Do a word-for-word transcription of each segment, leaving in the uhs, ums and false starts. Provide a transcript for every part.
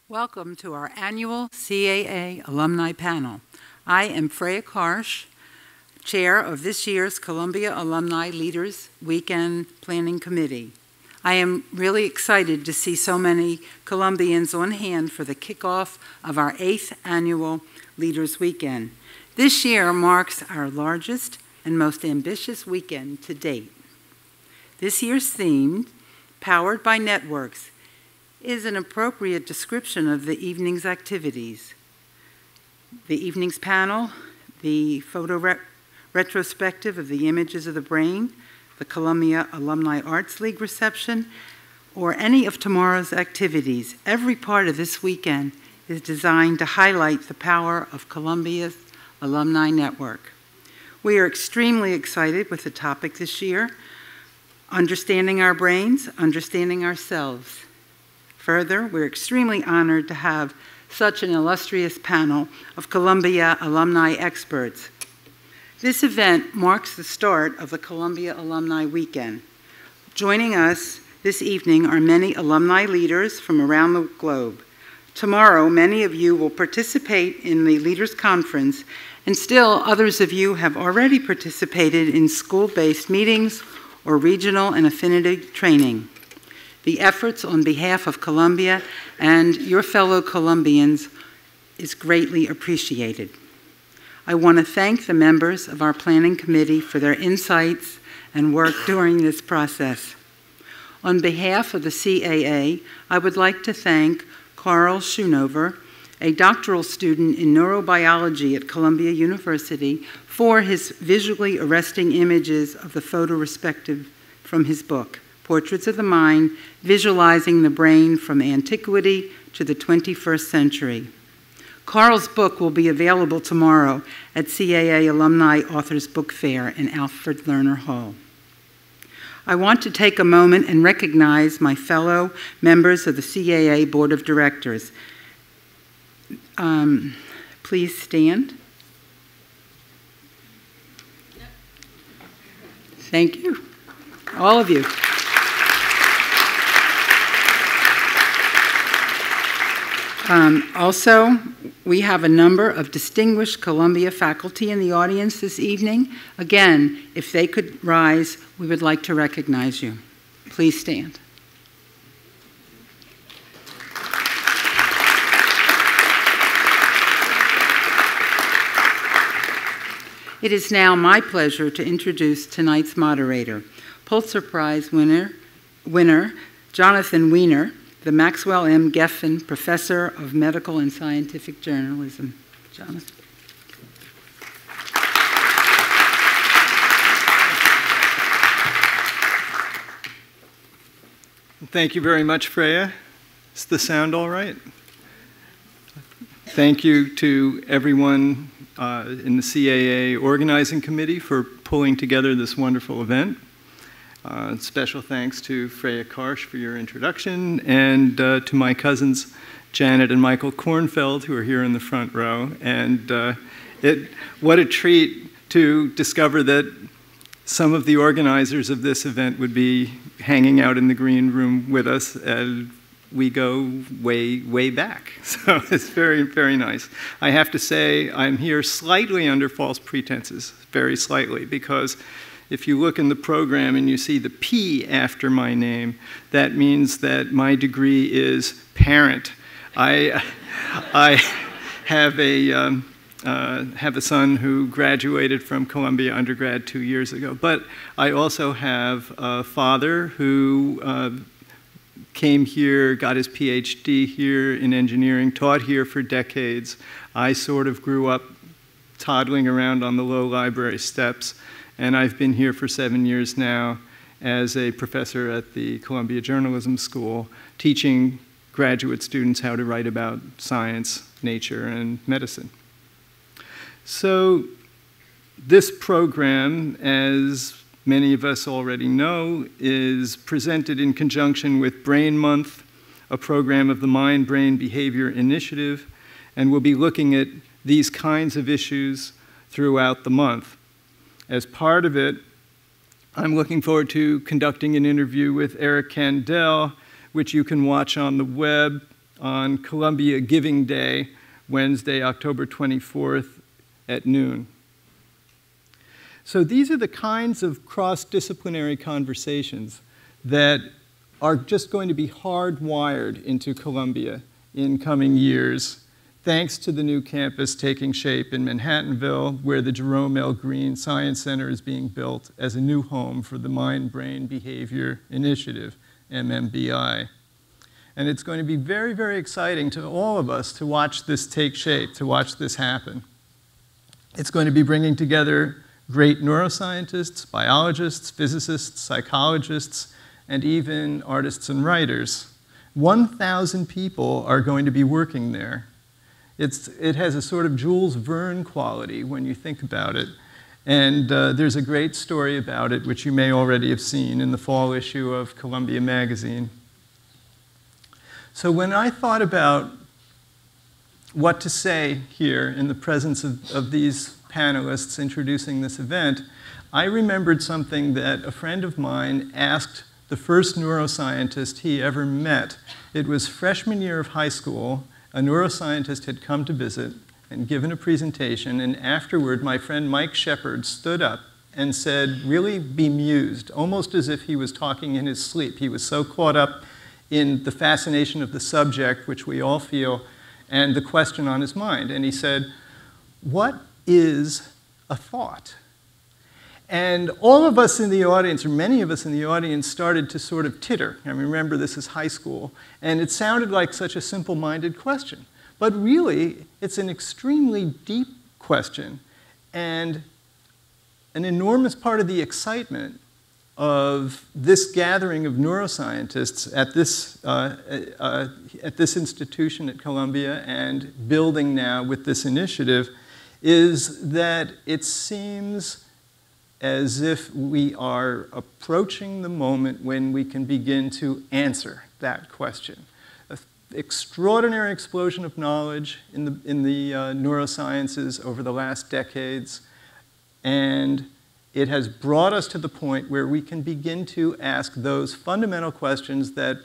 Welcome to our annual C A A Alumni Panel. I am Freya Karsh, Chair of this year's Columbia Alumni Leaders Weekend Planning Committee. I am really excited to see so many Columbians on hand for the kickoff of our eighth annual Leaders Weekend. This year marks our largest and most ambitious weekend to date. This year's theme, Powered by Networks, is an appropriate description of the evening's activities. The evening's panel, the photo re retrospective of the images of the brain, the Columbia Alumni Arts League reception, or any of tomorrow's activities. Every part of this weekend is designed to highlight the power of Columbia's alumni network. We are extremely excited with the topic this year, understanding our brains, understanding ourselves. Further, we're extremely honored to have such an illustrious panel of Columbia alumni experts. This event marks the start of the Columbia Alumni Weekend. Joining us this evening are many alumni leaders from around the globe. Tomorrow, many of you will participate in the Leaders Conference, and still others of you have already participated in school-based meetings or regional and affinity training. The efforts on behalf of Columbia and your fellow Columbians is greatly appreciated. I want to thank the members of our planning committee for their insights and work during this process. On behalf of the C A A, I would like to thank Carl Schoonover, a doctoral student in neurobiology at Columbia University, for his visually arresting images of the photoretrospective from his book, Portraits of the Mind, Visualizing the Brain from Antiquity to the twenty-first Century. Carl's book will be available tomorrow at C A A Alumni Authors Book Fair in Alfred Lerner Hall. I want to take a moment and recognize my fellow members of the C A A Board of Directors. Um, please stand. Thank you, all of you. Um, also, we have a number of distinguished Columbia faculty in the audience this evening. Again, if they could rise, we would like to recognize you. Please stand. It is now my pleasure to introduce tonight's moderator, Pulitzer Prize winner, winner Jonathan Weiner, the Maxwell M. Geffen Professor of Medical and Scientific Journalism. Jonathan. Thank you very much, Freya. Is the sound all right? Thank you to everyone uh, in the C A A organizing committee for pulling together this wonderful event. Uh, special thanks to Freya Karsh for your introduction, and uh, to my cousins Janet and Michael Kornfeld, who are here in the front row. And uh, it, what a treat to discover that some of the organizers of this event would be hanging out in the green room with us, and we go way, way back. So it's very, very nice. I have to say I'm here slightly under false pretenses, very slightly, because if you look in the program and you see the P after my name, that means that my degree is parent. I, I have, a, um, uh, have a son who graduated from Columbia undergrad two years ago, but I also have a father who uh, came here, got his P H D here in engineering, taught here for decades. I sort of grew up toddling around on the low library steps, and I've been here for seven years now as a professor at the Columbia Journalism School, teaching graduate students how to write about science, nature, and medicine. So this program, as many of us already know, is presented in conjunction with Brain Month, a program of the Mind Brain Behavior Initiative, and we'll be looking at these kinds of issues throughout the month. As part of it, I'm looking forward to conducting an interview with Eric Kandel, which you can watch on the web on Columbia Giving Day, Wednesday, October twenty-fourth at noon. So these are the kinds of cross-disciplinary conversations that are just going to be hardwired into Columbia in coming years, thanks to the new campus taking shape in Manhattanville, where the Jerome L. Green Science Center is being built as a new home for the Mind Brain Behavior Initiative, M M B I. And it's going to be very, very exciting to all of us to watch this take shape, to watch this happen. It's going to be bringing together great neuroscientists, biologists, physicists, psychologists, and even artists and writers. one thousand people are going to be working there. It's, it has a sort of Jules Verne quality when you think about it. And uh, there's a great story about it, which you may already have seen in the fall issue of Columbia Magazine. So when I thought about what to say here in the presence of, of these panelists introducing this event, I remembered something that a friend of mine asked the first neuroscientist he ever met. It was freshman year of high school. A neuroscientist had come to visit and given a presentation, and afterward my friend Mike Shepard stood up and said, really bemused, almost as if he was talking in his sleep. He was so caught up in the fascination of the subject, which we all feel, and the question on his mind. And he said, what is a thought? And all of us in the audience, or many of us in the audience, started to sort of titter. I remember this is high school, and it sounded like such a simple-minded question. But really, it's an extremely deep question, and an enormous part of the excitement of this gathering of neuroscientists at this, uh, uh, at this institution at Columbia and building now with this initiative is that it seems as if we are approaching the moment when we can begin to answer that question. An extraordinary explosion of knowledge in the, in the uh, neurosciences over the last decades, and it has brought us to the point where we can begin to ask those fundamental questions that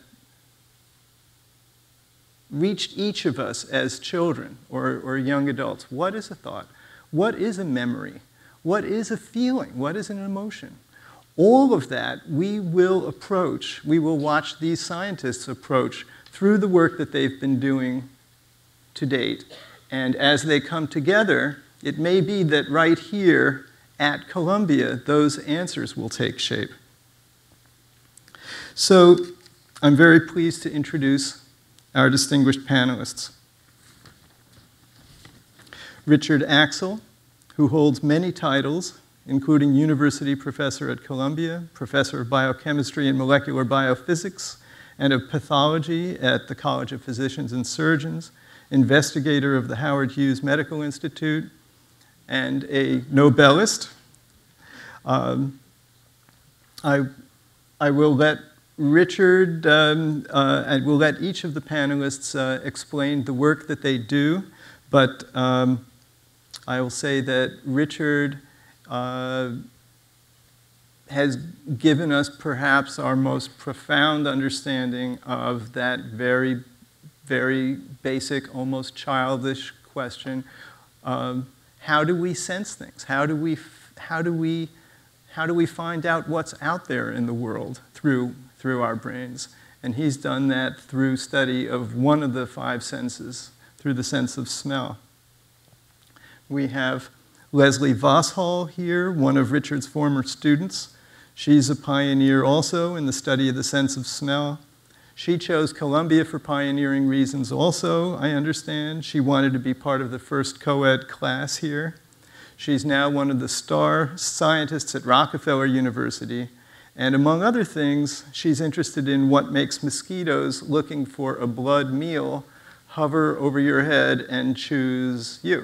reached each of us as children or, or young adults. What is a thought? What is a memory? What is a feeling? What is an emotion? All of that we will approach, we will watch these scientists approach through the work that they've been doing to date. And as they come together, it may be that right here at Columbia, those answers will take shape. So I'm very pleased to introduce our distinguished panelists. Richard Axel, who holds many titles, including University Professor at Columbia, Professor of Biochemistry and Molecular Biophysics, and of Pathology at the College of Physicians and Surgeons, investigator of the Howard Hughes Medical Institute, and a Nobelist. Um, I, I will let Richard, um, uh, I will let each of the panelists uh, explain the work that they do, but um, I will say that Richard uh, has given us perhaps our most profound understanding of that very, very basic, almost childish question. Um, how do we sense things? How do we, how do we, how do we find out what's out there in the world through, through our brains? And he's done that through study of one of the five senses, through the sense of smell. We have Leslie Vosshall here, one of Richard's former students. She's a pioneer also in the study of the sense of smell. She chose Columbia for pioneering reasons also, I understand. She wanted to be part of the first co-ed class here. She's now one of the star scientists at Rockefeller University. And among other things, she's interested in what makes mosquitoes looking for a blood meal hover over your head and choose you.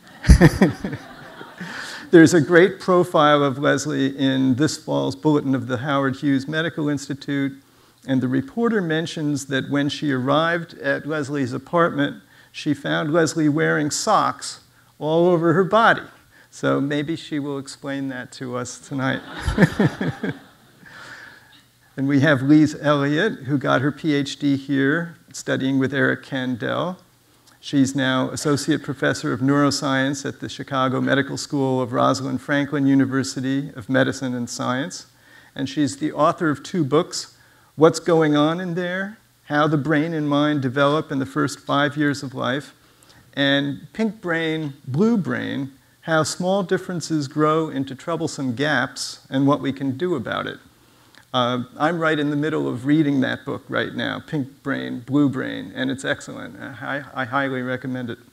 There's a great profile of Leslie in this fall's bulletin of the Howard Hughes Medical Institute, and the reporter mentions that when she arrived at Leslie's apartment, she found Leslie wearing socks all over her body. So maybe she will explain that to us tonight. And we have Lise Eliot, who got her PhD here, studying with Eric Kandel. She's now Associate Professor of Neuroscience at the Chicago Medical School of Rosalind Franklin University of Medicine and Science. And she's the author of two books, What's Going On in There? How the Brain and Mind Develop in the First Five Years of Life, and Pink Brain, Blue Brain, How Small Differences Grow into Troublesome Gaps and What We Can Do About It. Uh, I'm right in the middle of reading that book right now, Pink Brain, Blue Brain, and it's excellent. I, I highly recommend it.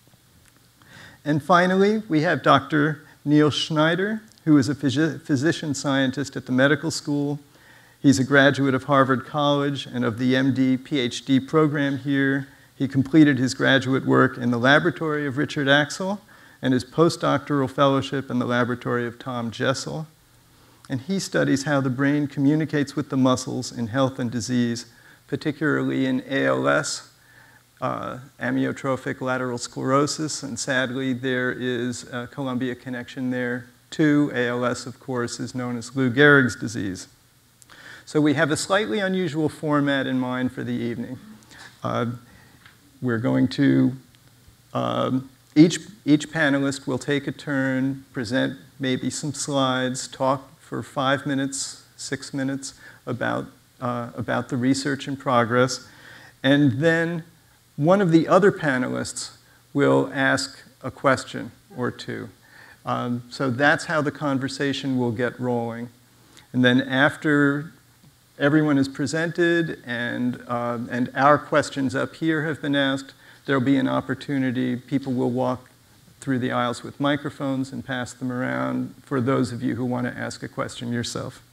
And finally, we have Doctor Neil Shneider, who is a phys physician scientist at the medical school. He's a graduate of Harvard College and of the M D PhD program here. He completed his graduate work in the laboratory of Richard Axel and his postdoctoral fellowship in the laboratory of Tom Jessel. And he studies how the brain communicates with the muscles in health and disease, particularly in A L S, uh, amyotrophic lateral sclerosis, and sadly there is a Columbia connection there too. A L S, of course, is known as Lou Gehrig's disease. So we have a slightly unusual format in mind for the evening. Uh, we're going to, um, each, each panelist will take a turn, present maybe some slides, talk for five minutes, six minutes about, uh, about the research in progress. And then one of the other panelists will ask a question or two. Um, so that's how the conversation will get rolling. And then after everyone is presented and, uh, and our questions up here have been asked, there'll be an opportunity. People will walk through the aisles with microphones and pass them around for those of you who want to ask a question yourself.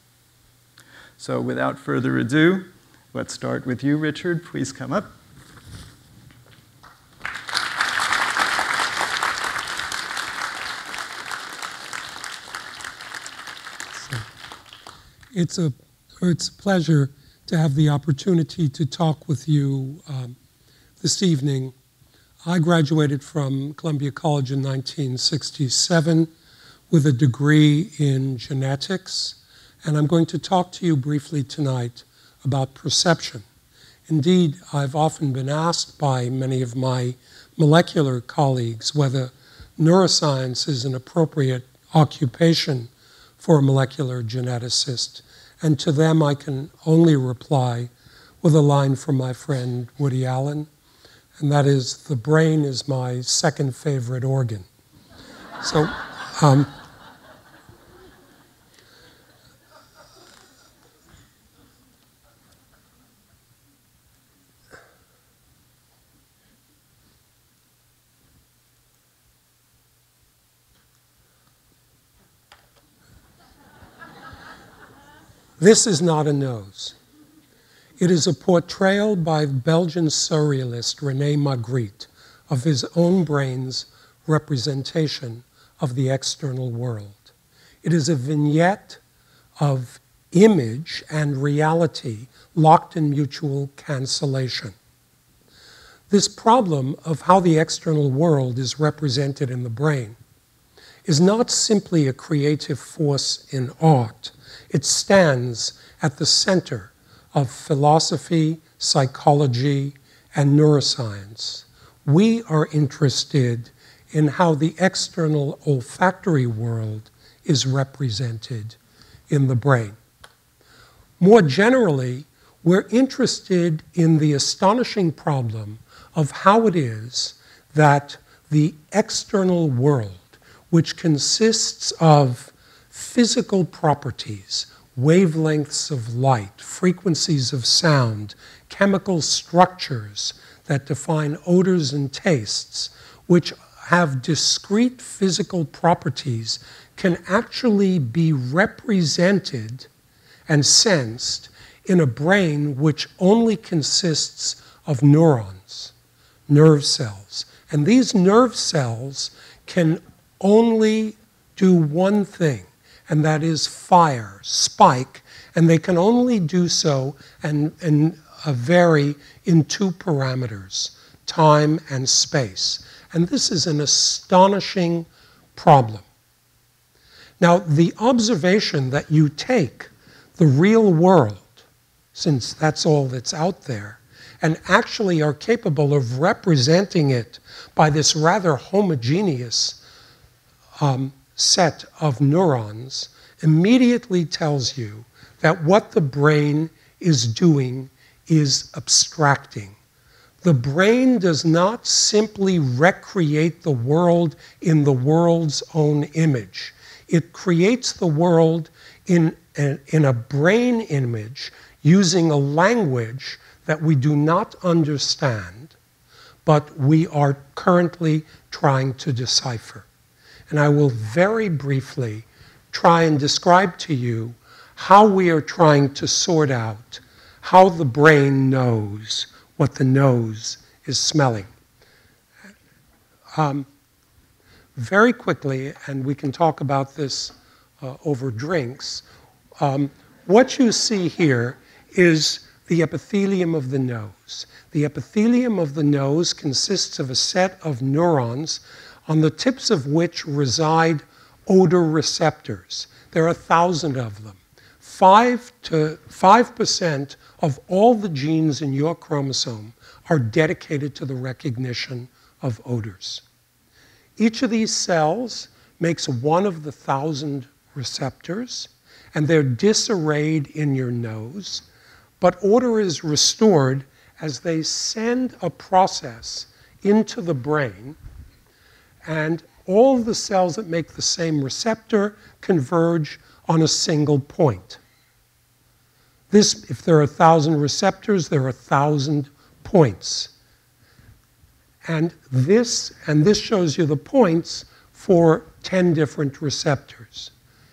So without further ado, let's start with you, Richard. Please come up. It's a, it's a pleasure to have the opportunity to talk with you um, this evening. I graduated from Columbia College in nineteen sixty-seven with a degree in genetics, and I'm going to talk to you briefly tonight about perception. Indeed, I've often been asked by many of my molecular colleagues whether neuroscience is an appropriate occupation for a molecular geneticist, and to them I can only reply with a line from my friend Woody Allen, and that is, the brain is my second favorite organ. So, um, this is not a nose. It is a portrayal by Belgian surrealist René Magritte of his own brain's representation of the external world. It is a vignette of image and reality locked in mutual cancellation. This problem of how the external world is represented in the brain is not simply a creative force in art. It stands at the center of philosophy, psychology, and neuroscience. We are interested in how the external olfactory world is represented in the brain. More generally, we're interested in the astonishing problem of how it is that the external world, which consists of physical properties, wavelengths of light, frequencies of sound, chemical structures that define odors and tastes, which have discrete physical properties, can actually be represented and sensed in a brain which only consists of neurons, nerve cells. And these nerve cells can only do one thing, and that is fire, spike, and they can only do so and, and uh, vary in two parameters, time and space. And this is an astonishing problem. Now, the observation that you take the real world since that's all that's out there, and actually are capable of representing it by this rather homogeneous um, set of neurons, immediately tells you that what the brain is doing is abstracting. The brain does not simply recreate the world in the world's own image. It creates the world in a, in a brain image using a language that we do not understand, but we are currently trying to decipher. And I will very briefly try and describe to you how we are trying to sort out how the brain knows what the nose is smelling. Um, very quickly, and we can talk about this uh, over drinks, um, what you see here is the epithelium of the nose. The epithelium of the nose consists of a set of neurons on the tips of which reside odor receptors. There are a thousand of them. Five to five percent of all the genes in your chromosome are dedicated to the recognition of odors. Each of these cells makes one of the thousand receptors, and they're disarrayed in your nose, but order is restored as they send a process into the brain, and all the cells that make the same receptor converge on a single point. This, if there are a thousand receptors, there are a thousand points. And this, and this shows you the points for ten different receptors.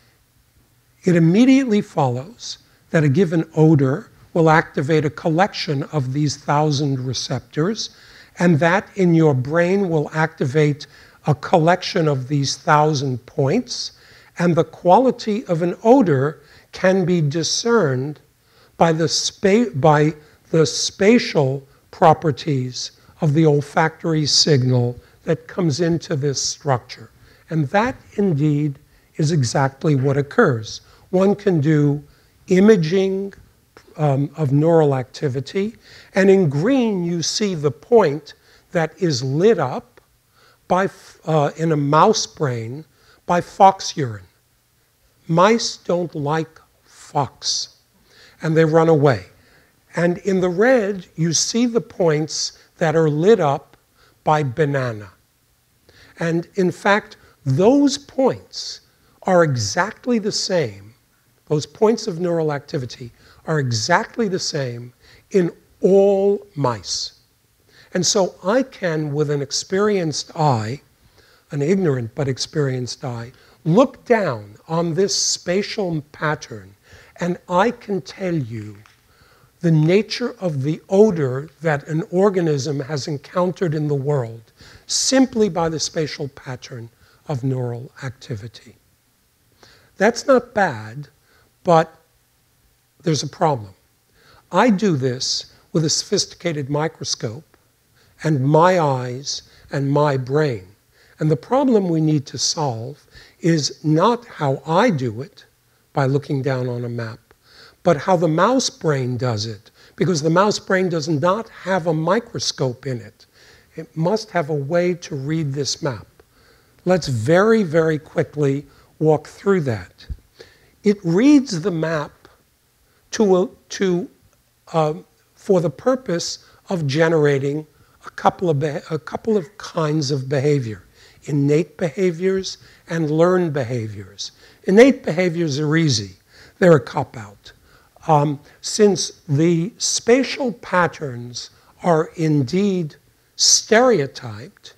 It immediately follows that a given odor will activate a collection of these thousand receptors, and that in your brain will activate a collection of these thousand points, and the quality of an odor can be discerned by the, spa by the spatial properties of the olfactory signal that comes into this structure. And that, indeed, is exactly what occurs. One can do imaging um, of neural activity, and in green you see the point that is lit up by, uh, in a mouse brain by fox urine. Mice don't like fox, and they run away. And in the red, you see the points that are lit up by banana. And in fact, those points are exactly the same. Those points of neural activity are exactly the same in all mice. And so I can, with an experienced eye, an ignorant but experienced eye, look down on this spatial pattern, and I can tell you the nature of the odor that an organism has encountered in the world simply by the spatial pattern of neural activity. That's not bad, but there's a problem. I do this with a sophisticated microscope and my eyes and my brain. And the problem we need to solve is not how I do it by looking down on a map, but how the mouse brain does it, because the mouse brain does not have a microscope in it. It must have a way to read this map. Let's very, very quickly walk through that. It reads the map to, a, to, uh, for the purpose of generating a couple of, a couple of kinds of behavior: innate behaviors and learned behaviors. Innate behaviors are easy. They're a cop-out. Um, since the spatial patterns are indeed stereotyped,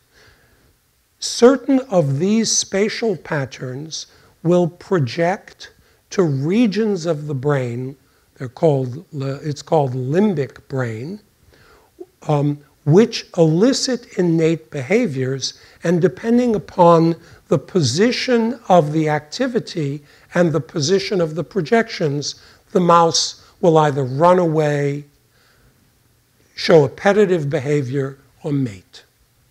certain of these spatial patterns will project to regions of the brain. They're called, it's called limbic brain, um, which elicit innate behaviors, and depending upon the position of the activity and the position of the projections, the mouse will either run away, show appetitive behavior, or mate.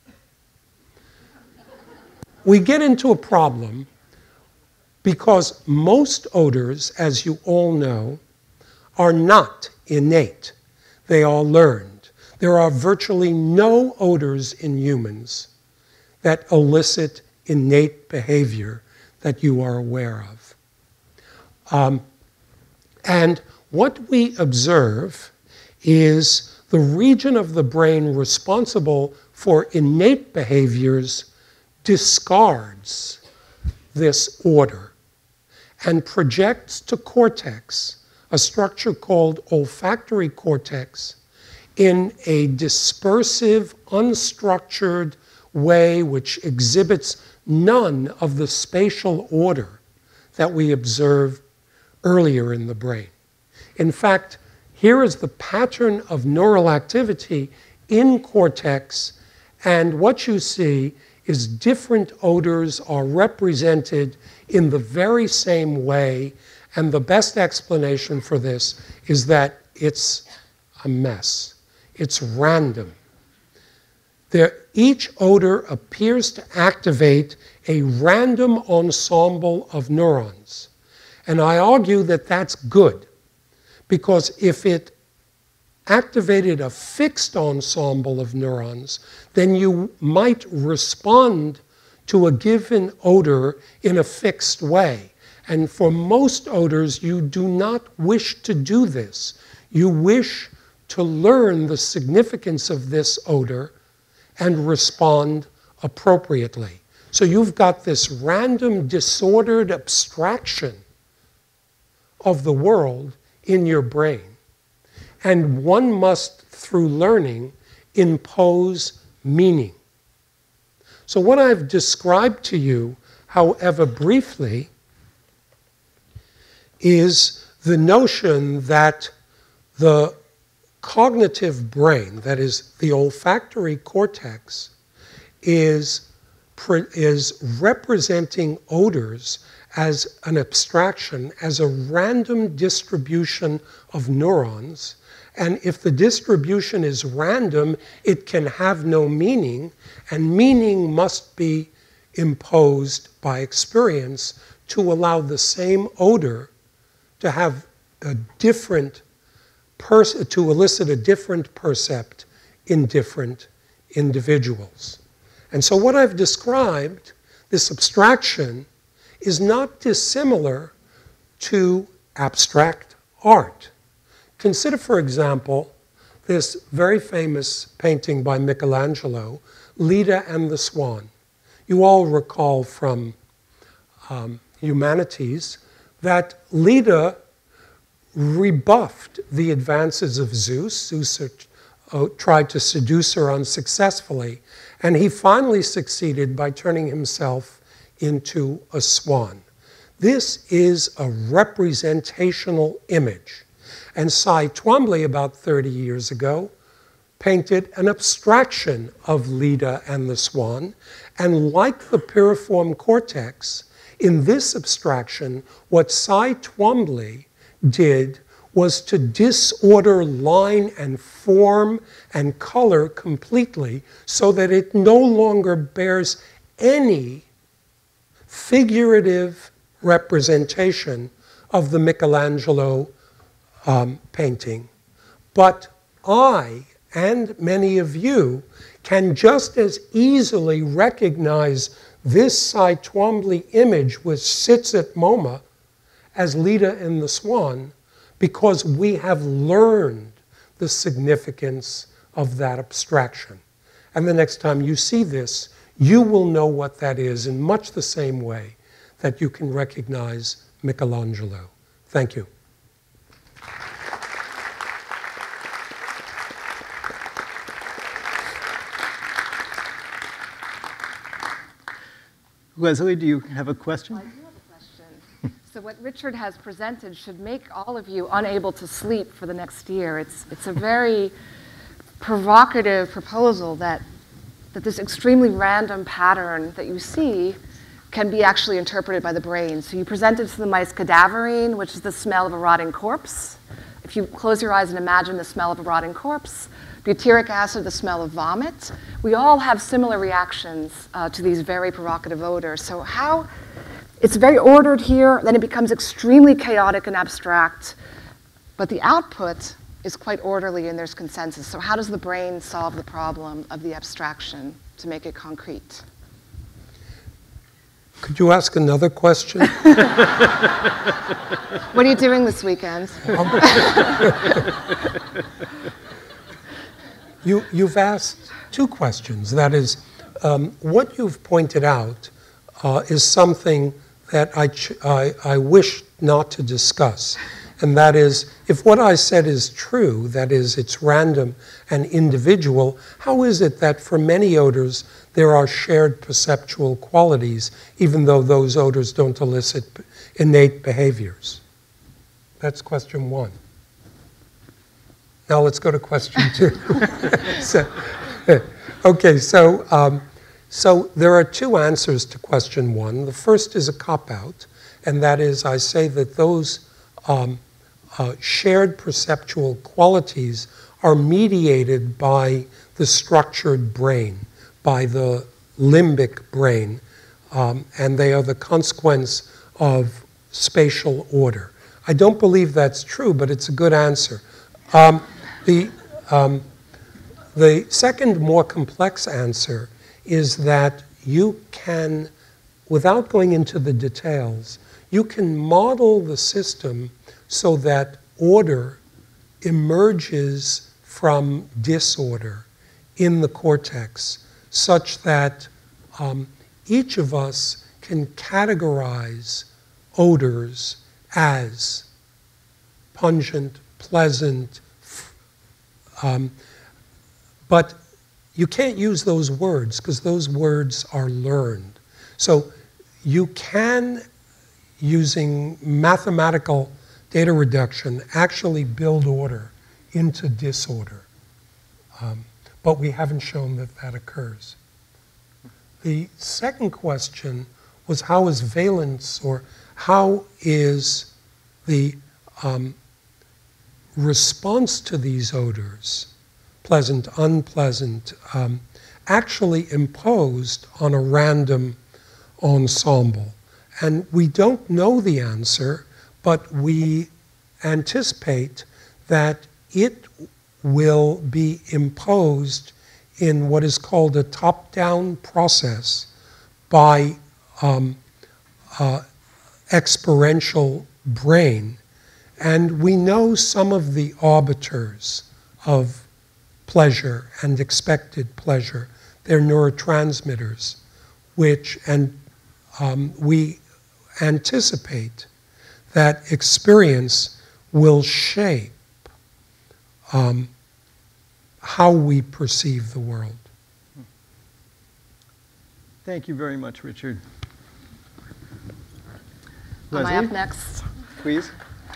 We get into a problem because most odors, as you all know, are not innate. They are learned. There are virtually no odors in humans that elicit innate behavior that you are aware of. Um, and what we observe is the region of the brain responsible for innate behaviors discards this order and projects to cortex, a structure called olfactory cortex, in a dispersive, unstructured way which exhibits none of the spatial order that we observed earlier in the brain. In fact, here is the pattern of neural activity in cortex, and what you see is different odors are represented in the very same way, and the best explanation for this is that it's a mess. It's random. There, each odor appears to activate a random ensemble of neurons. And I argue that that's good, because if it activated a fixed ensemble of neurons, then you might respond to a given odor in a fixed way. And for most odors, you do not wish to do this. You wish to learn the significance of this odor and respond appropriately. So you've got this random, disordered abstraction of the world in your brain. And one must, through learning, impose meaning. So what I've described to you, however briefly, is the notion that the cognitive brain, that is the olfactory cortex, is, is representing odors as an abstraction, as a random distribution of neurons. And if the distribution is random, it can have no meaning, and meaning must be imposed by experience to allow the same odor to have a different pers- to elicit a different percept in different individuals. And so what I've described, this abstraction, is not dissimilar to abstract art. Consider, for example, this very famous painting by Michelangelo, Leda and the Swan. You all recall from um, Humanities that Leda rebuffed the advances of Zeus. Zeus uh, tried to seduce her unsuccessfully, and he finally succeeded by turning himself into a swan. This is a representational image. And Cy Twombly, about thirty years ago, painted an abstraction of Leda and the Swan. And like the piriform cortex, in this abstraction, what Cy Twombly did was to disorder line and form and color completely so that it no longer bears any figurative representation of the Michelangelo um, painting. But I, and many of you, can just as easily recognize this Cy Twombly image which sits at MoMA as Leda and the Swan, because we have learned the significance of that abstraction. And the next time you see this, you will know what that is in much the same way that you can recognize Michelangelo. Thank you. Leslie, do you have a question? I do have a question. So what Richard has presented should make all of you unable to sleep for the next year. It's, it's a very provocative proposal that, that this extremely random pattern that you see can be actually interpreted by the brain. So you presented to the mice cadaverine, which is the smell of a rotting corpse. If you close your eyes and imagine the smell of a rotting corpse, butyric acid, the smell of vomit, we all have similar reactions uh, to these very provocative odors. So how, it's very ordered here, then it becomes extremely chaotic and abstract. but the output is quite orderly and there's consensus. So how does the brain solve the problem of the abstraction to make it concrete? Could you ask another question? What are you doing this weekend? Um, you, you've asked two questions. That is, um, what you've pointed out uh, is something that I, ch I, I wish not to discuss. And that is, if what I said is true, that is, it's random and individual, how is it that for many odors there are shared perceptual qualities, even though those odors don't elicit innate behaviors? That's question one. Now let's go to question two. so, okay, so, um, so there are two answers to question one. The first is a cop-out, and that is I say that those um, uh, shared perceptual qualities are mediated by the structured brain, by the limbic brain, um, and they are the consequence of spatial order. I don't believe that's true, but it's a good answer. Um, the, um, the second, more complex answer is that you can, without going into the details, you can model the system so that order emerges from disorder in the cortex, such that um, each of us can categorize odors as pungent, pleasant, um, but you can't use those words because those words are learned. So you can, using mathematical data reduction, actually build order into disorder. Um, but we haven't shown that that occurs. The second question was, how is valence, or how is the um, response to these odors, pleasant, unpleasant, um, actually imposed on a random ensemble? And we don't know the answer, but we anticipate that it will be imposed in what is called a top-down process by um, uh, experiential brain. And we know some of the arbiters of pleasure and expected pleasure. They're neurotransmitters, which, and um, we anticipate that experience will shape um, how we perceive the world. Thank you very much, Richard. Am Leslie, I up next? please.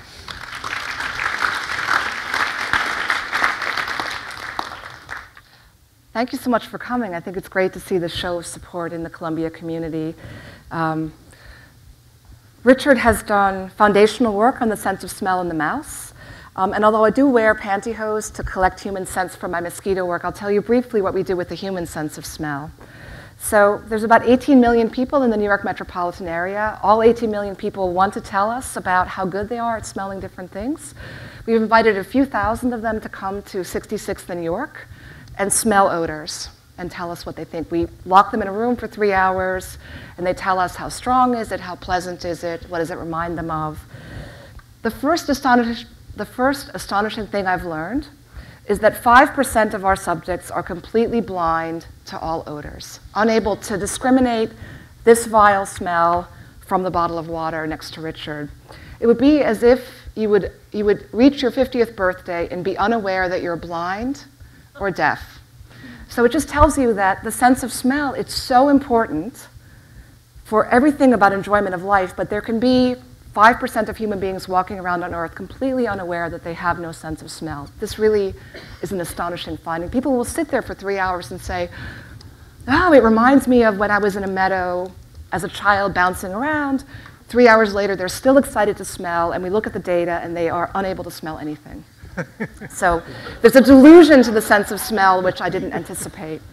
Thank you so much for coming. I think it's great to see the show of support in the Columbia community. Um, Richard has done foundational work on the sense of smell in the mouse. Um, and although I do wear pantyhose to collect human scents for my mosquito work, I'll tell you briefly what we do with the human sense of smell. So there's about eighteen million people in the New York metropolitan area. All eighteen million people want to tell us about how good they are at smelling different things. We've invited a few thousand of them to come to sixty-sixth and York and smell odors and tell us what they think. We lock them in a room for three hours, and they tell us how strong is it, how pleasant is it, what does it remind them of. The first, astonish the first astonishing thing I've learned is that five percent of our subjects are completely blind to all odors, unable to discriminate this vile smell from the bottle of water next to Richard. It would be as if you would, you would reach your fiftieth birthday and be unaware that you're blind or deaf. So it just tells you that the sense of smell, it's so important for everything about enjoyment of life, but there can be five percent of human beings walking around on Earth completely unaware that they have no sense of smell. This really is an astonishing finding. People will sit there for three hours and say, oh, it reminds me of when I was in a meadow as a child bouncing around. Three hours later, they're still excited to smell, and we look at the data, and they are unable to smell anything. So there's a delusion to the sense of smell, which I didn't anticipate.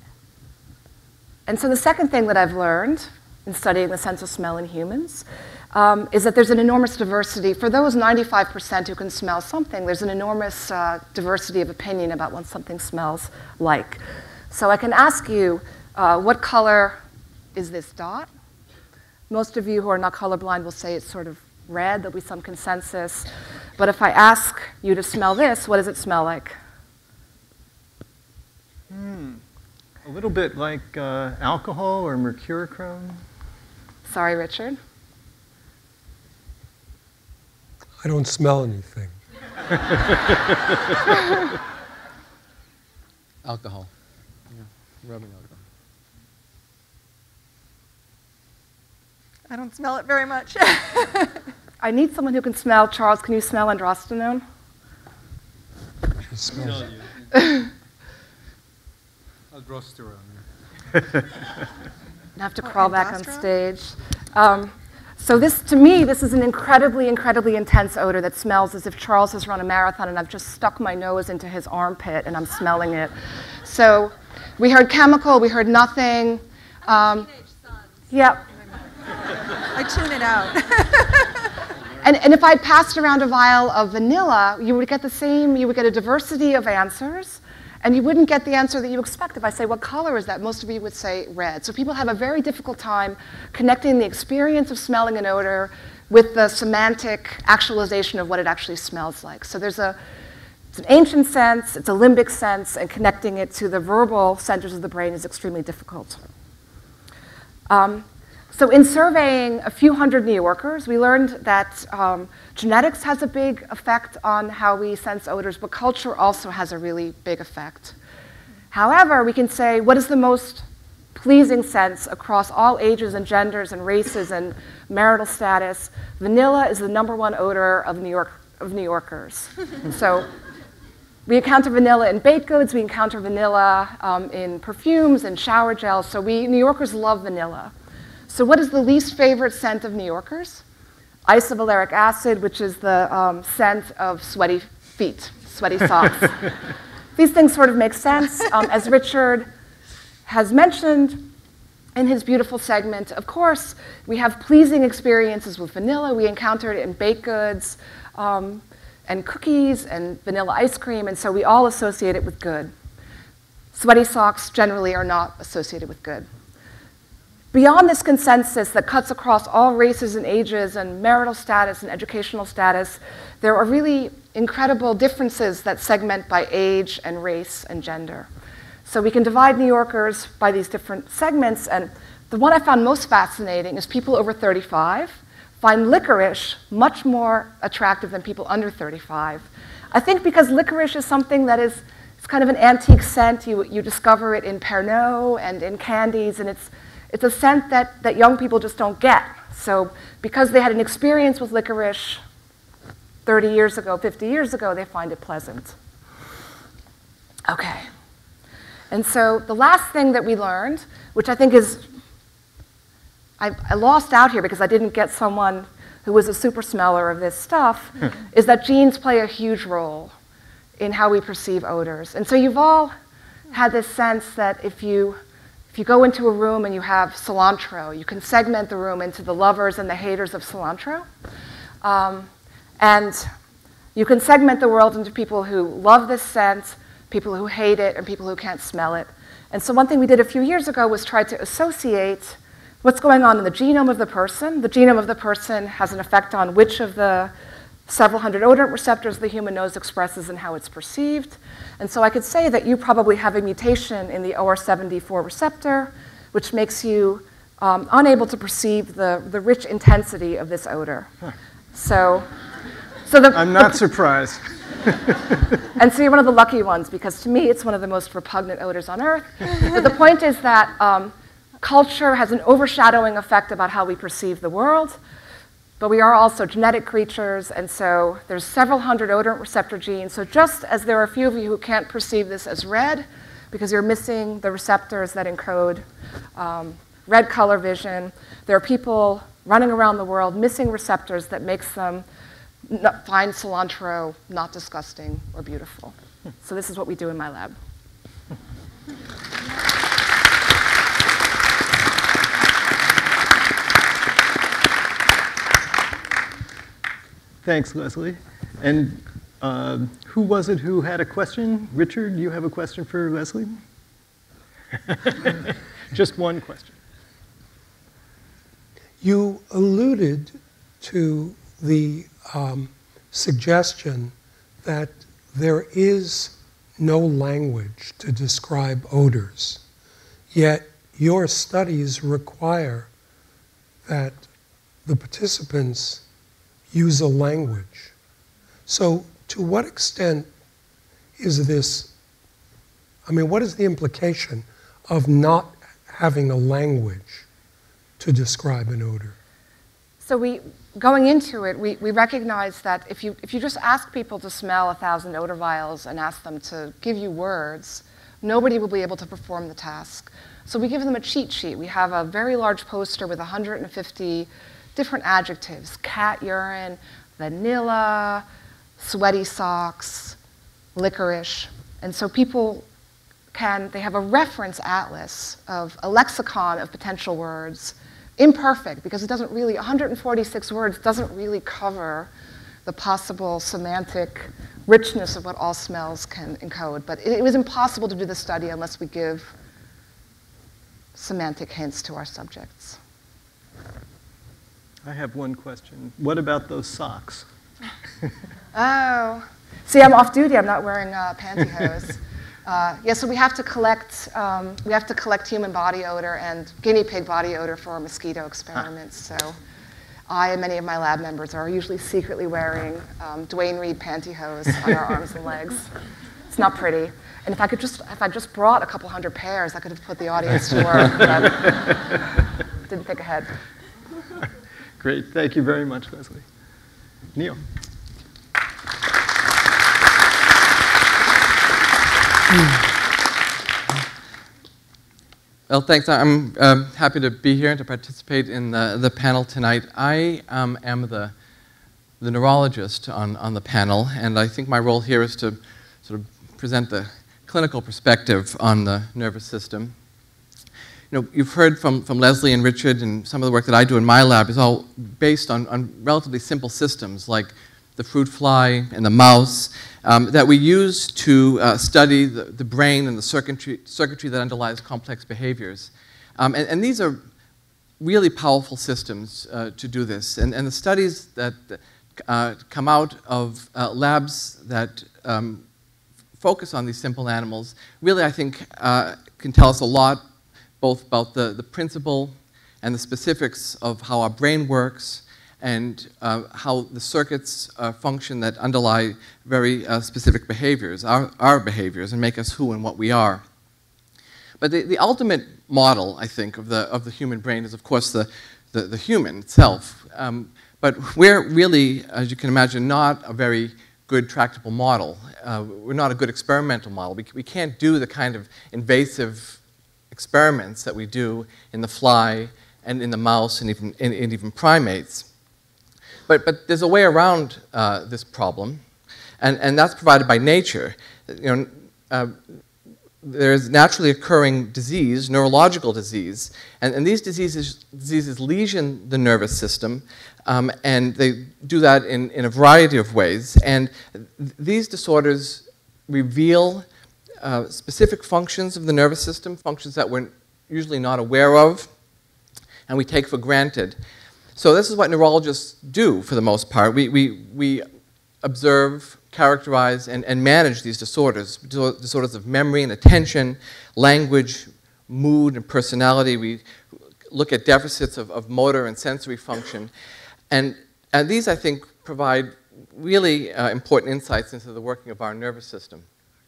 And so the second thing that I've learned in studying the sense of smell in humans um, is that there's an enormous diversity. For those ninety-five percent who can smell something, there's an enormous uh, diversity of opinion about what something smells like. So I can ask you, uh, what color is this dot? Most of you who are not colorblind will say it's sort of red. There'll be some consensus. But if I ask you to smell this, what does it smell like? Hmm. A little bit like uh, alcohol or mercurochrome. Sorry, Richard. I don't smell anything. Alcohol. Yeah, rubbing alcohol. I don't smell it very much. I need someone who can smell. Charles, can you smell androstenone? She smells it. Aldosterone. I have to Oh, crawl back on androsterone? stage. Um, so this, to me, this is an incredibly, incredibly intense odor that smells as if Charles has run a marathon and I've just stuck my nose into his armpit and I'm smelling it. So we heard chemical, we heard nothing. Um, yep. I tune it out. And, and if I passed around a vial of vanilla, you would get the same, you would get a diversity of answers, and you wouldn't get the answer that you expect. If I say, what color is that? Most of you would say red. So people have a very difficult time connecting the experience of smelling an odor with the semantic actualization of what it actually smells like. So there's a, it's an ancient sense, it's a limbic sense, and connecting it to the verbal centers of the brain is extremely difficult. Um, So in surveying a few hundred New Yorkers, we learned that um, genetics has a big effect on how we sense odors, but culture also has a really big effect. However, we can say, what is the most pleasing sense across all ages and genders and races and marital status? Vanilla is the number one odor of New York, of New Yorkers. So we encounter vanilla in baked goods, we encounter vanilla um, in perfumes and shower gels, so we, New Yorkers love vanilla. So what is the least favorite scent of New Yorkers? Isovaleric acid, which is the um, scent of sweaty feet, sweaty socks. These things sort of make sense. Um, as Richard has mentioned in his beautiful segment, of course, we have pleasing experiences with vanilla. We encounter it in baked goods um, and cookies and vanilla ice cream, and so we all associate it with good. Sweaty socks generally are not associated with good. Beyond this consensus that cuts across all races and ages and marital status and educational status, there are really incredible differences that segment by age and race and gender. So we can divide New Yorkers by these different segments, and the one I found most fascinating is people over thirty-five find licorice much more attractive than people under thirty-five. I think because licorice is something that is it's kind of an antique scent. You, you discover it in Pernod and in candies, and it's It's a scent that, that young people just don't get. So because they had an experience with licorice thirty years ago, fifty years ago, they find it pleasant. Okay. And so the last thing that we learned, which I think is, I, I lost out here because I didn't get someone who was a super smeller of this stuff, is that genes play a huge role in how we perceive odors. And so you've all had this sense that if you If you go into a room and you have cilantro, you can segment the room into the lovers and the haters of cilantro. Um, and you can segment the world into people who love this scent, people who hate it, and people who can't smell it. And so one thing we did a few years ago was try to associate what's going on in the genome of the person. The genome of the person has an effect on which of the several hundred odorant receptors the human nose expresses and how it's perceived. And so I could say that you probably have a mutation in the O R seventy-four receptor, which makes you um, unable to perceive the, the rich intensity of this odor. Huh. So, so the, I'm not the, surprised. And so you're one of the lucky ones, because to me it's one of the most repugnant odors on earth. But the point is that um, culture has an overshadowing effect about how we perceive the world. But we are also genetic creatures, and so there's several hundred odorant receptor genes. So just as there are a few of you who can't perceive this as red because you're missing the receptors that encode um, red color vision, there are people running around the world missing receptors that makes them not find cilantro not disgusting or beautiful. So this is what we do in my lab. Thanks, Leslie. And uh, who was it who had a question? Richard, you have a question for Leslie? Just one question. You alluded to the um, suggestion that there is no language to describe odors, yet your studies require that the participants use a language. So to what extent is this, I mean, what is the implication of not having a language to describe an odor? So we, going into it, we, we recognize that if you, if you just ask people to smell a thousand odor vials and ask them to give you words, nobody will be able to perform the task. So we give them a cheat sheet. We have a very large poster with one hundred fifty different adjectives: cat urine, vanilla, sweaty socks, licorice. And so people can, they have a reference atlas of a lexicon of potential words, imperfect, because it doesn't really, one hundred forty-six words doesn't really cover the possible semantic richness of what all smells can encode. But it, it was impossible to do the study unless we give semantic hints to our subjects. I have one question. What about those socks? Oh, see, I'm off duty. I'm not wearing uh, pantyhose. Uh, yeah, so we have to collect um, we have to collect human body odor and guinea pig body odor for our mosquito experiments. So I and many of my lab members are usually secretly wearing um, Dwayne Reed pantyhose on our arms and legs. It's not pretty. And if I could just if I just brought a couple hundred pairs, I could have put the audience to work. But didn't think ahead. Great. Thank you very much, Leslie. Neil. Well, thanks. I'm um, happy to be here and to participate in the, the panel tonight. I um, am the, the neurologist on, on the panel, and I think my role here is to sort of present the clinical perspective on the nervous system. You know, you've heard from, from Leslie and Richard, and some of the work that I do in my lab is all based on, on relatively simple systems like the fruit fly and the mouse um, that we use to uh, study the, the brain and the circuitry, circuitry that underlies complex behaviors. Um, and, and these are really powerful systems uh, to do this. And, and the studies that uh, come out of uh, labs that um, focus on these simple animals really, I think, uh, can tell us a lot both about the, the principle and the specifics of how our brain works and uh, how the circuits uh, function that underlie very uh, specific behaviors, our, our behaviors, and make us who and what we are. But the, the ultimate model, I think, of the, of the human brain is, of course, the, the, the human itself. Um, but we're really, as you can imagine, not a very good tractable model. Uh, we're not a good experimental model. We, we can't do the kind of invasive experiments that we do in the fly and in the mouse and even, and, and even primates. But, but there's a way around uh, this problem, and, and that's provided by nature. You know, uh, there's naturally occurring disease, neurological disease, and, and these diseases, diseases lesion the nervous system, um, and they do that in, in a variety of ways. And th these disorders reveal uh, specific functions of the nervous system, functions that we're usually not aware of, and we take for granted. So this is what neurologists do for the most part. We, we, we observe, characterize, and, and manage these disorders, disorders of memory and attention, language, mood, and personality. We look at deficits of, of motor and sensory function. And, and these, I think, provide really uh, important insights into the working of our nervous system.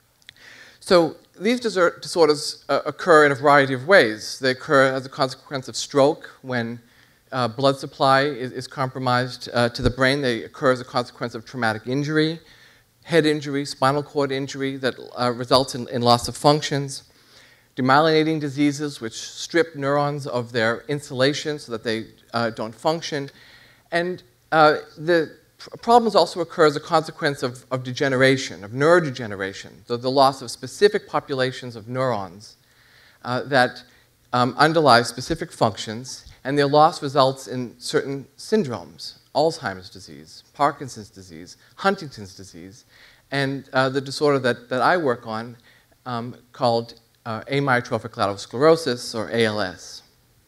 So these disorders uh, occur in a variety of ways. They occur as a consequence of stroke when Uh, blood supply is, is compromised uh, to the brain. They occur as a consequence of traumatic injury, head injury, spinal cord injury that uh, results in, in loss of functions, demyelinating diseases which strip neurons of their insulation so that they uh, don't function. And uh, the problems also occur as a consequence of, of degeneration, of neurodegeneration, so the loss of specific populations of neurons uh, that um, underlie specific functions, and their loss results in certain syndromes Alzheimer's disease, Parkinson's disease, Huntington's disease, and uh, the disorder that, that I work on um, called uh, amyotrophic lateral sclerosis, or A L S.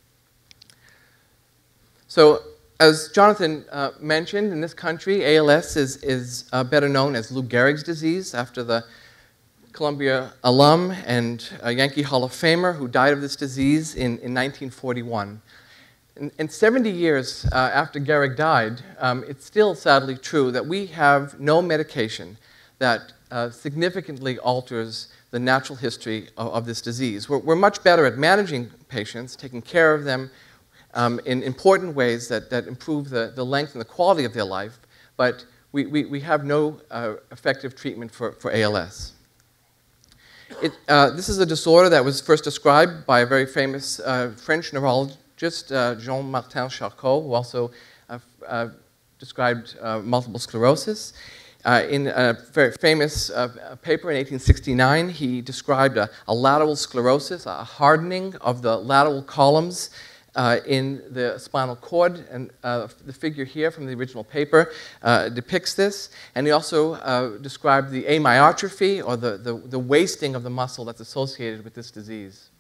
So, as Jonathan uh, mentioned, in this country, A L S is, is uh, better known as Lou Gehrig's disease, after the Columbia alum and a Yankee Hall of Famer who died of this disease in, in nineteen forty-one. And, and seventy years uh, after Gehrig died, um, it's still sadly true that we have no medication that uh, significantly alters the natural history of, of this disease. We're, we're much better at managing patients, taking care of them um, in important ways that, that improve the, the length and the quality of their life, but we, we, we have no uh, effective treatment for, for A L S. It, uh, this is a disorder that was first described by a very famous uh, French neurologist, uh, Jean-Martin Charcot, who also uh, uh, described uh, multiple sclerosis. Uh, in a very famous uh, paper in eighteen sixty-nine, he described a, a lateral sclerosis, a hardening of the lateral columns uh, in the spinal cord, and uh, the figure here from the original paper uh, depicts this. And he also uh, described the amyotrophy, or the, the, the wasting of the muscle that's associated with this disease.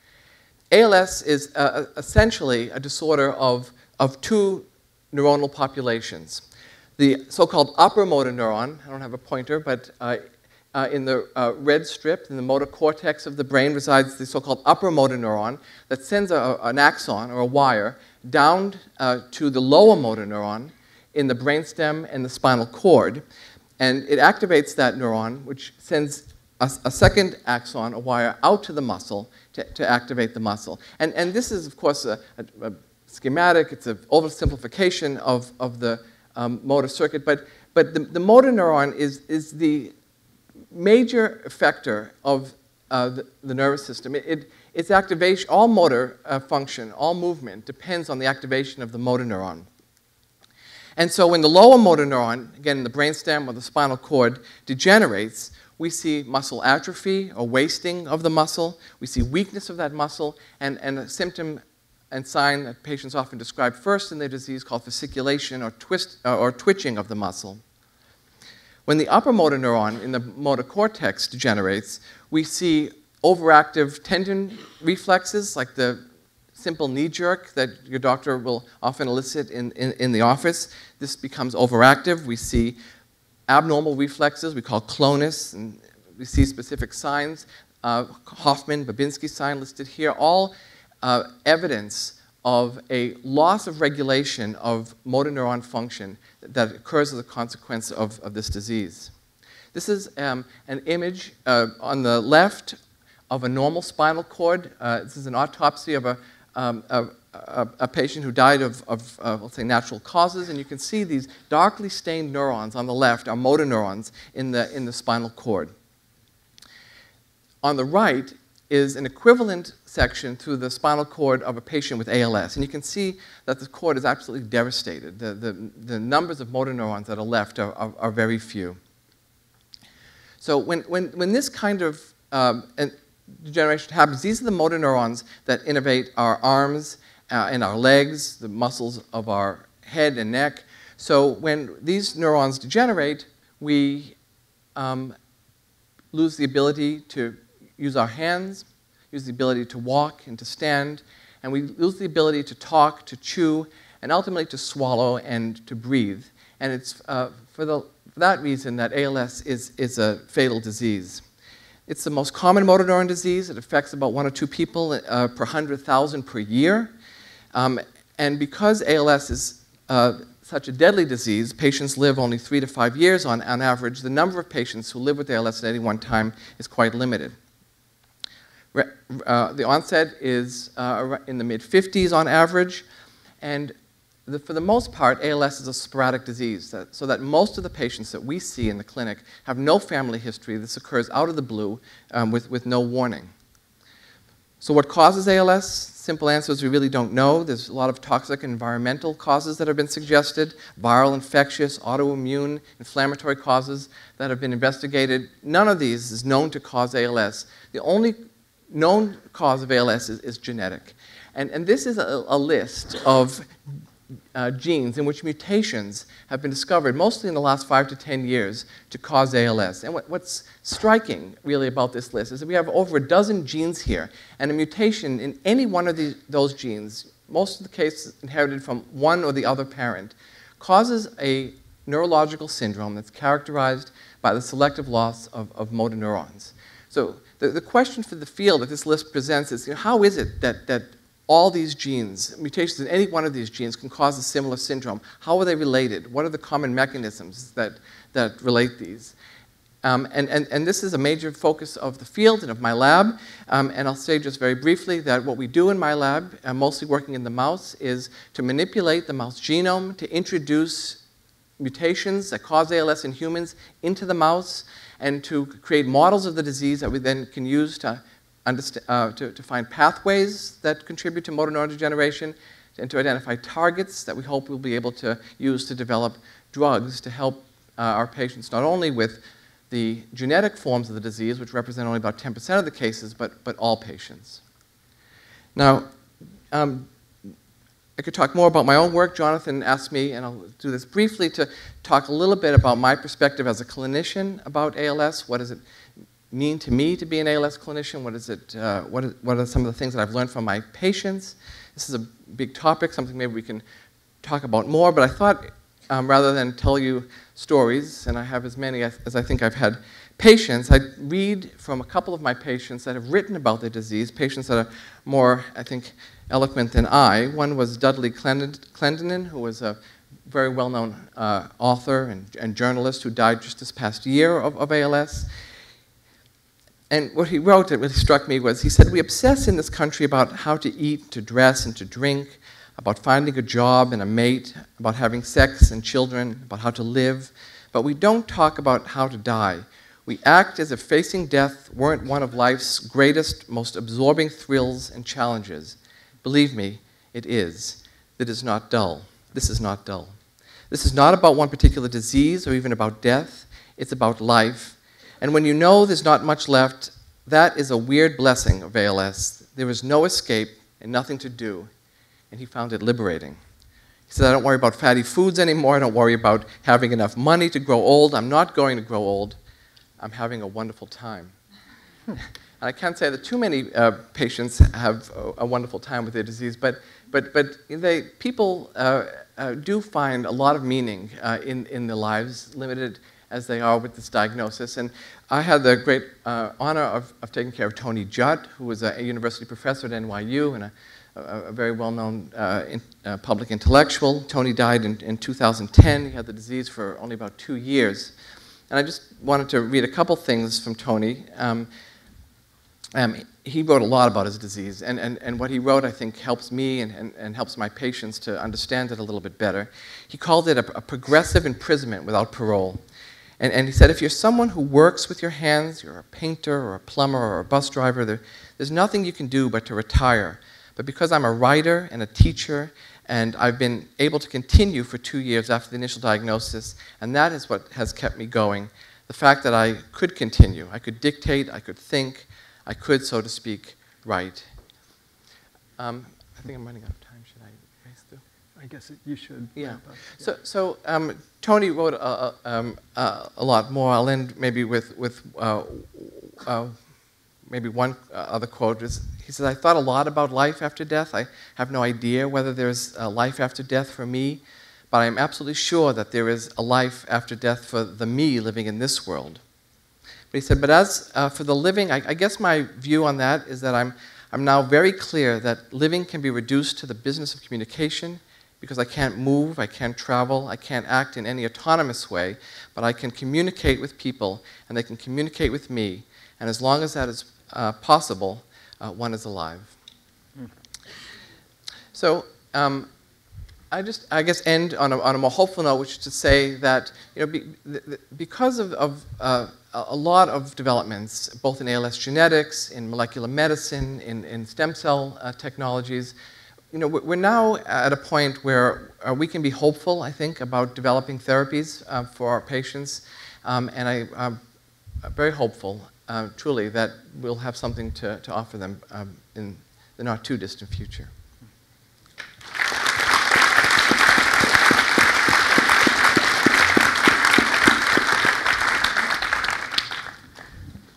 A L S is uh, essentially a disorder of, of two neuronal populations. The so-called upper motor neuron, I don't have a pointer, but uh, uh, in the uh, red strip, in the motor cortex of the brain, resides the so-called upper motor neuron that sends a, an axon, or a wire, down uh, to the lower motor neuron in the brainstem and the spinal cord. And it activates that neuron, which sends a, a second axon, a wire, out to the muscle to, to activate the muscle. And, and this is, of course, a, a, a schematic. It's an oversimplification of, of the Um, motor circuit, but, but the, the motor neuron is, is the major effector of uh, the, the nervous system. It, it, its activation, all motor uh, function, all movement depends on the activation of the motor neuron. And so when the lower motor neuron, again, the brainstem or the spinal cord, degenerates, we see muscle atrophy or wasting of the muscle. We see weakness of that muscle, and, and a symptom and sign that patients often describe first in their disease called fasciculation, or, twist, uh, or twitching of the muscle. When the upper motor neuron in the motor cortex degenerates, we see overactive tendon reflexes, like the simple knee jerk that your doctor will often elicit in, in, in the office. This becomes overactive. We see abnormal reflexes we call clonus, and we see specific signs, uh, Hoffman, Babinski sign listed here, all Uh, evidence of a loss of regulation of motor neuron function that occurs as a consequence of, of this disease. This is um, an image uh, on the left of a normal spinal cord. Uh, this is an autopsy of a, um, a, a, a patient who died of, of uh, let's say, natural causes, and you can see these darkly stained neurons on the left are motor neurons in the, in the spinal cord. On the right is an equivalent section through the spinal cord of a patient with A L S. And you can see that the cord is absolutely devastated. The, the, the numbers of motor neurons that are left are, are, are very few. So when, when, when this kind of um, degeneration happens, these are the motor neurons that innervate our arms uh, and our legs, the muscles of our head and neck. So when these neurons degenerate, we um, lose the ability to use our hands, use the ability to walk and to stand, and we lose the ability to talk, to chew, and ultimately to swallow and to breathe. And it's uh, for, the, for that reason that A L S is, is a fatal disease. It's the most common motor neuron disease. It affects about one or two people uh, per one hundred thousand per year. Um, and because A L S is uh, such a deadly disease, patients live only three to five years on, on average. The number of patients who live with A L S at any one time is quite limited. Uh, the onset is uh, in the mid fifties on average, and the, for the most part, A L S is a sporadic disease, that, so that most of the patients that we see in the clinic have no family history. This occurs out of the blue um, with, with no warning. So what causes A L S? Simple answer is we really don't know. There's a lot of toxic environmental causes that have been suggested, viral, infectious, autoimmune, inflammatory causes that have been investigated. None of these is known to cause A L S. The only known cause of A L S is, is genetic. And, and this is a, a list of uh, genes in which mutations have been discovered, mostly in the last five to ten years, to cause A L S. And what, what's striking, really, about this list is that we have over a dozen genes here, and a mutation in any one of these, those genes, most of the cases inherited from one or the other parent, causes a neurological syndrome that's characterized by the selective loss of, of motor neurons. So the, the question for the field that this list presents is, you know, how is it that, that all these genes, mutations in any one of these genes, can cause a similar syndrome? How are they related? What are the common mechanisms that, that relate these? Um, and, and, and this is a major focus of the field and of my lab. Um, and I'll say just very briefly that what we do in my lab, uh, mostly working in the mouse, is to manipulate the mouse genome to introduce mutations that cause A L S in humans into the mouse and to create models of the disease that we then can use to, understand, uh, to, to find pathways that contribute to motor neuron degeneration and to identify targets that we hope we'll be able to use to develop drugs to help uh, our patients not only with the genetic forms of the disease, which represent only about ten percent of the cases, but, but all patients. Now, um, I could talk more about my own work. Jonathan asked me, and I'll do this briefly, to talk a little bit about my perspective as a clinician about A L S. What does it mean to me to be an A L S clinician? What, is it, uh, what, is, what are some of the things that I've learned from my patients? This is a big topic, something maybe we can talk about more, but I thought um, rather than tell you stories, and I have as many as, as I think I've had patients, I'd read from a couple of my patients that have written about their disease, patients that are more, I think, eloquent than I. One was Dudley Clendenin, who was a very well-known uh, author and, and journalist who died just this past year of, of A L S. And what he wrote that really struck me was, he said, we obsess in this country about how to eat, to dress, and to drink, about finding a job and a mate, about having sex and children, about how to live, but we don't talk about how to die. We act as if facing death weren't one of life's greatest, most absorbing thrills and challenges. Believe me, it is. It is not dull. This is not dull. This is not about one particular disease or even about death. It's about life. And when you know there's not much left, that is a weird blessing of A L S. There is no escape and nothing to do. And he found it liberating. He said, I don't worry about fatty foods anymore. I don't worry about having enough money to grow old. I'm not going to grow old. I'm having a wonderful time. And I can't say that too many uh, patients have a, a wonderful time with their disease, but, but, but they, people uh, uh, do find a lot of meaning uh, in, in their lives, limited as they are with this diagnosis. And I had the great uh, honor of, of taking care of Tony Judd, who was a, a university professor at N Y U and a, a, a very well-known uh, in, uh, public intellectual. Tony died in, in two thousand ten. He had the disease for only about two years. And I just wanted to read a couple things from Tony. Um, Um, he wrote a lot about his disease, and, and, and what he wrote, I think, helps me and, and, and helps my patients to understand it a little bit better. He called it a, a progressive imprisonment without parole. And, and he said, if you're someone who works with your hands, you're a painter or a plumber or a bus driver, there, there's nothing you can do but to retire. But because I'm a writer and a teacher, and I've been able to continue for two years after the initial diagnosis, and that is what has kept me going, the fact that I could continue. I could dictate, I could think, I could, so to speak, write. Um, I think I'm running out of time. Should I race through? I guess it, you should. Yeah. Wrap up. Yeah. So, so um, Tony wrote a, a, um, a, a lot more. I'll end maybe with, with uh, uh, maybe one other quote. He says, I thought a lot about life after death. I have no idea whether there's a life after death for me, but I am absolutely sure that there is a life after death for the me living in this world. But he said, but as uh, for the living, I, I guess my view on that is that I'm, I'm now very clear that living can be reduced to the business of communication because I can't move, I can't travel, I can't act in any autonomous way, but I can communicate with people and they can communicate with me. And as long as that is uh, possible, uh, one is alive. Mm. So um, I just, I guess, end on a, on a more hopeful note, which is to say that, you know, be, the, the, because of, of uh, a lot of developments, both in A L S genetics, in molecular medicine, in, in stem cell uh, technologies, you know, we're now at a point where uh, we can be hopeful, I think, about developing therapies uh, for our patients, um, and I, I'm very hopeful, uh, truly, that we'll have something to, to offer them um, in the not too distant future.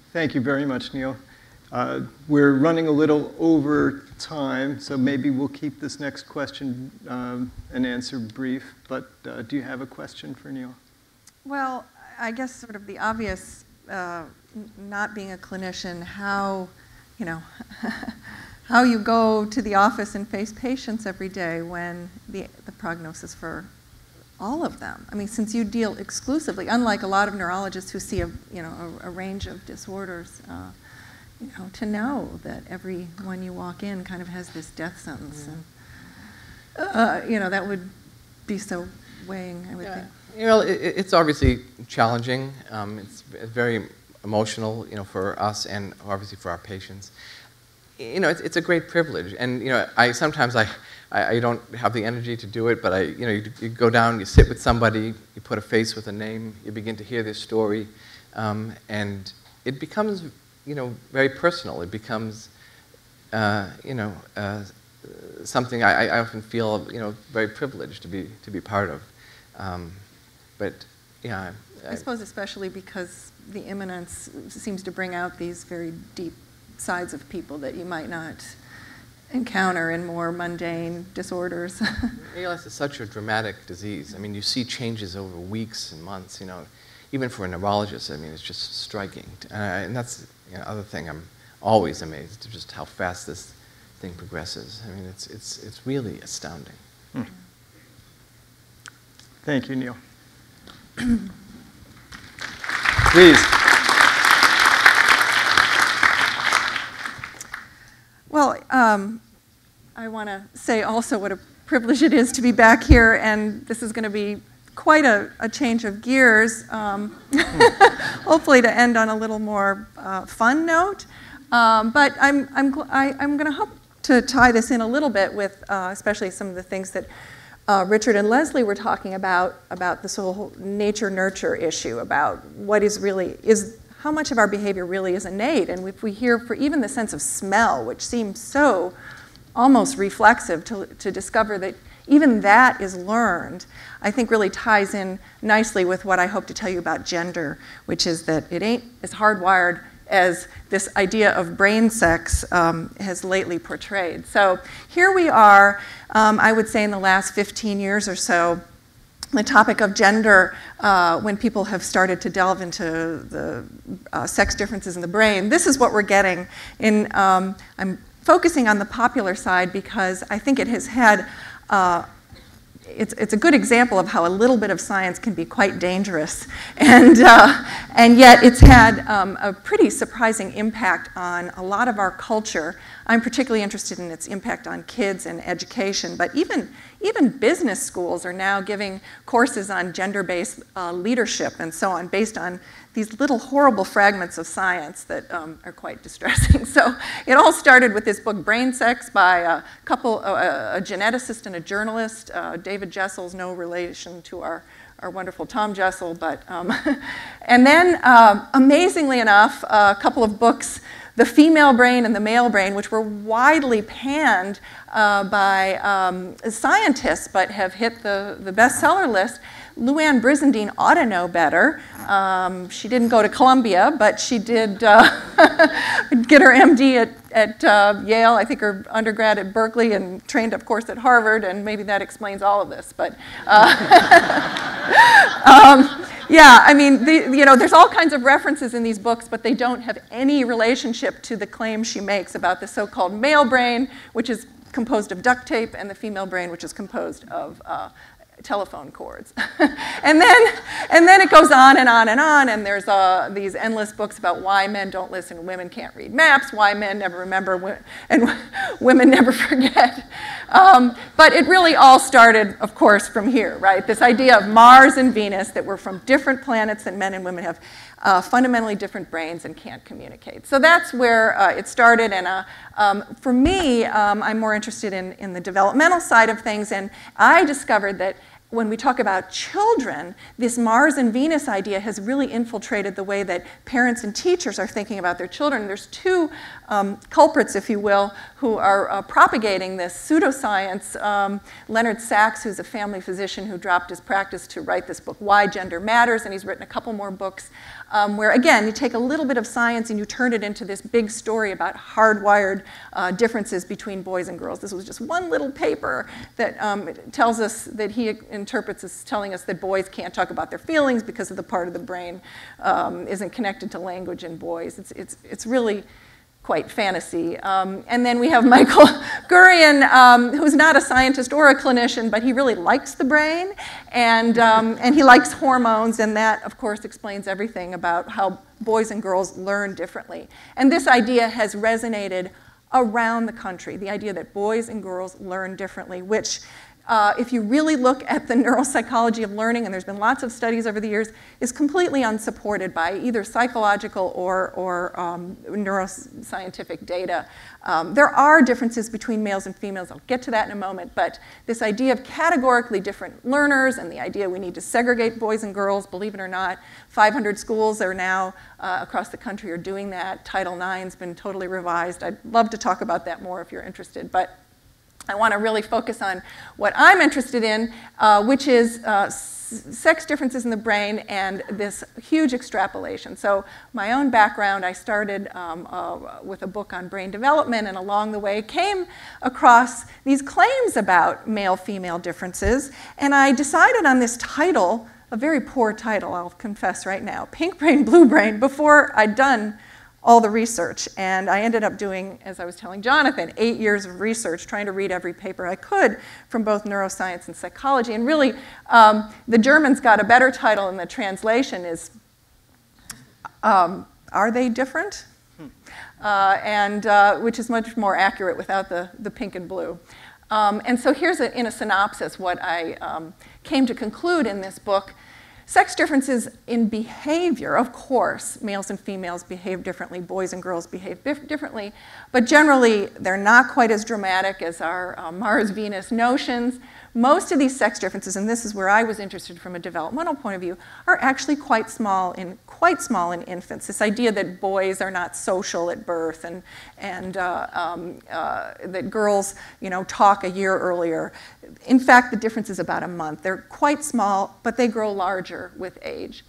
Thank you very much, Neil. Uh, we're running a little over time, so maybe we'll keep this next question um, and answer brief. But uh, do you have a question for Neil? Well, I guess sort of the obvious, uh, not being a clinician, how, you know, how you go to the office and face patients every day when the, the prognosis for all of them. I mean, since you deal exclusively, unlike a lot of neurologists who see a, you know, a, a range of disorders, uh, you know, to know that every one you walk in kind of has this death sentence, and uh, you know, that would be so weighing, I would yeah. think. You know, it, it's obviously challenging. Um, it's very emotional, you know, for us and obviously for our patients. You know, it's, it's a great privilege, and you know, I sometimes I, I, I don't have the energy to do it, but I, you know, you, you go down, you sit with somebody, you put a face with a name, you begin to hear their story, um, and it becomes, you know, very personal. It becomes, uh, you know, uh, something I, I often feel, you know, very privileged to be to be part of. Um, but yeah, I, I suppose especially because the imminence seems to bring out these very deep sides of people that you might not encounter in more mundane disorders. A L S is such a dramatic disease. I mean, you see changes over weeks and months. You know, even for a neurologist, I mean, it's just striking. Uh, and that's the you know, other thing. I'm always amazed at just how fast this thing progresses. I mean, it's it's it's really astounding. Hmm. Thank you, Neil. Please. Well, um, I want to say also what a privilege it is to be back here, and this is going to be quite a, a change of gears, um, hopefully to end on a little more uh, fun note. Um, but I'm, I'm, I, I'm going to hope to tie this in a little bit with uh, especially some of the things that uh, Richard and Leslie were talking about, about this whole nature-nurture issue, about what is really, is how much of our behavior really is innate. And if we hear for even the sense of smell, which seems so almost reflexive, to, to discover that even that is learned, I think really ties in nicely with what I hope to tell you about gender, which is that it ain't as hardwired as this idea of brain sex um, has lately portrayed. So here we are, um, I would say in the last fifteen years or so, the topic of gender, uh, when people have started to delve into the uh, sex differences in the brain, this is what we're getting. In, um, I'm focusing on the popular side because I think it has had uh, It's, it's a good example of how a little bit of science can be quite dangerous. And, uh, and yet it's had um, a pretty surprising impact on a lot of our culture. I'm particularly interested in its impact on kids and education, but even, even business schools are now giving courses on gender-based uh, leadership and so on, based on these little horrible fragments of science that um, are quite distressing. So it all started with this book, Brain Sex, by a couple, uh, a geneticist and a journalist. Uh, David Jessel's no relation to our, our wonderful Tom Jessel, but, um, and then uh, amazingly enough, a couple of books, The Female Brain and the Male Brain, which were widely panned uh, by um, scientists, but have hit the, the bestseller list. Luann Brizendine ought to know better. Um, she didn't go to Columbia, but she did uh, get her M D at, at uh, Yale, I think her undergrad at Berkeley, and trained, of course, at Harvard, and maybe that explains all of this. But uh, um, yeah, I mean, the, you know, there's all kinds of references in these books, but they don't have any relationship to the claim she makes about the so-called male brain, which is composed of duct tape, and the female brain, which is composed of uh, telephone cords. and then and then it goes on and on and on, and there's uh, these endless books about why men don't listen, women can't read maps, why men never remember, and women never forget. Um, but it really all started, of course, from here, right? This idea of Mars and Venus, that we're from different planets, and men and women have uh, fundamentally different brains and can't communicate. So that's where uh, it started, and uh, um, for me, um, I'm more interested in, in the developmental side of things, and I discovered that when we talk about children, this Mars and Venus idea has really infiltrated the way that parents and teachers are thinking about their children. There's two um, culprits, if you will, who are uh, propagating this pseudoscience. Um, Leonard Sachs, who's a family physician who dropped his practice to write this book, Why Gender Matters, and he's written a couple more books um, where, again, you take a little bit of science and you turn it into this big story about hardwired uh, differences between boys and girls. This was just one little paper that um, tells us, that he interprets as telling us that boys can't talk about their feelings because of the part of the brain um, isn't connected to language in boys. It's, it's, it's really quite fantasy. Um, and then we have Michael Gurian, um, who's not a scientist or a clinician, but he really likes the brain, and, um, and he likes hormones, and that, of course, explains everything about how boys and girls learn differently. And this idea has resonated around the country, the idea that boys and girls learn differently, which Uh, if you really look at the neuropsychology of learning, and there's been lots of studies over the years, is completely unsupported by either psychological or, or um, neuroscientific data. Um, there are differences between males and females. I'll get to that in a moment. But this idea of categorically different learners and the idea we need to segregate boys and girls, believe it or not, five hundred schools are now uh, across the country are doing that. Title nine's been totally revised. I'd love to talk about that more if you're interested. But I want to really focus on what I'm interested in, uh, which is uh, sex differences in the brain and this huge extrapolation. So my own background, I started um, uh, with a book on brain development, and along the way came across these claims about male-female differences, and I decided on this title, a very poor title, I'll confess right now, Pink Brain, Blue Brain, before I'd done all the research. And I ended up doing, as I was telling Jonathan, eight years of research, trying to read every paper I could from both neuroscience and psychology. And really, um, the Germans got a better title, and the translation is, um, Are They Different? Hmm. Uh, and uh, which is much more accurate without the, the pink and blue. Um, and so here's, a, in a synopsis, what I um, came to conclude in this book. Sex differences in behavior, of course, males and females behave differently, boys and girls behave differently, but generally they're not quite as dramatic as our uh, Mars-Venus notions. Most of these sex differences, and this is where I was interested from a developmental point of view, are actually quite small in quite small in infants. This idea that boys are not social at birth, and and uh, um, uh, that girls, you know, talk a year earlier. In fact, the difference is about a month. They're quite small, but they grow larger with age.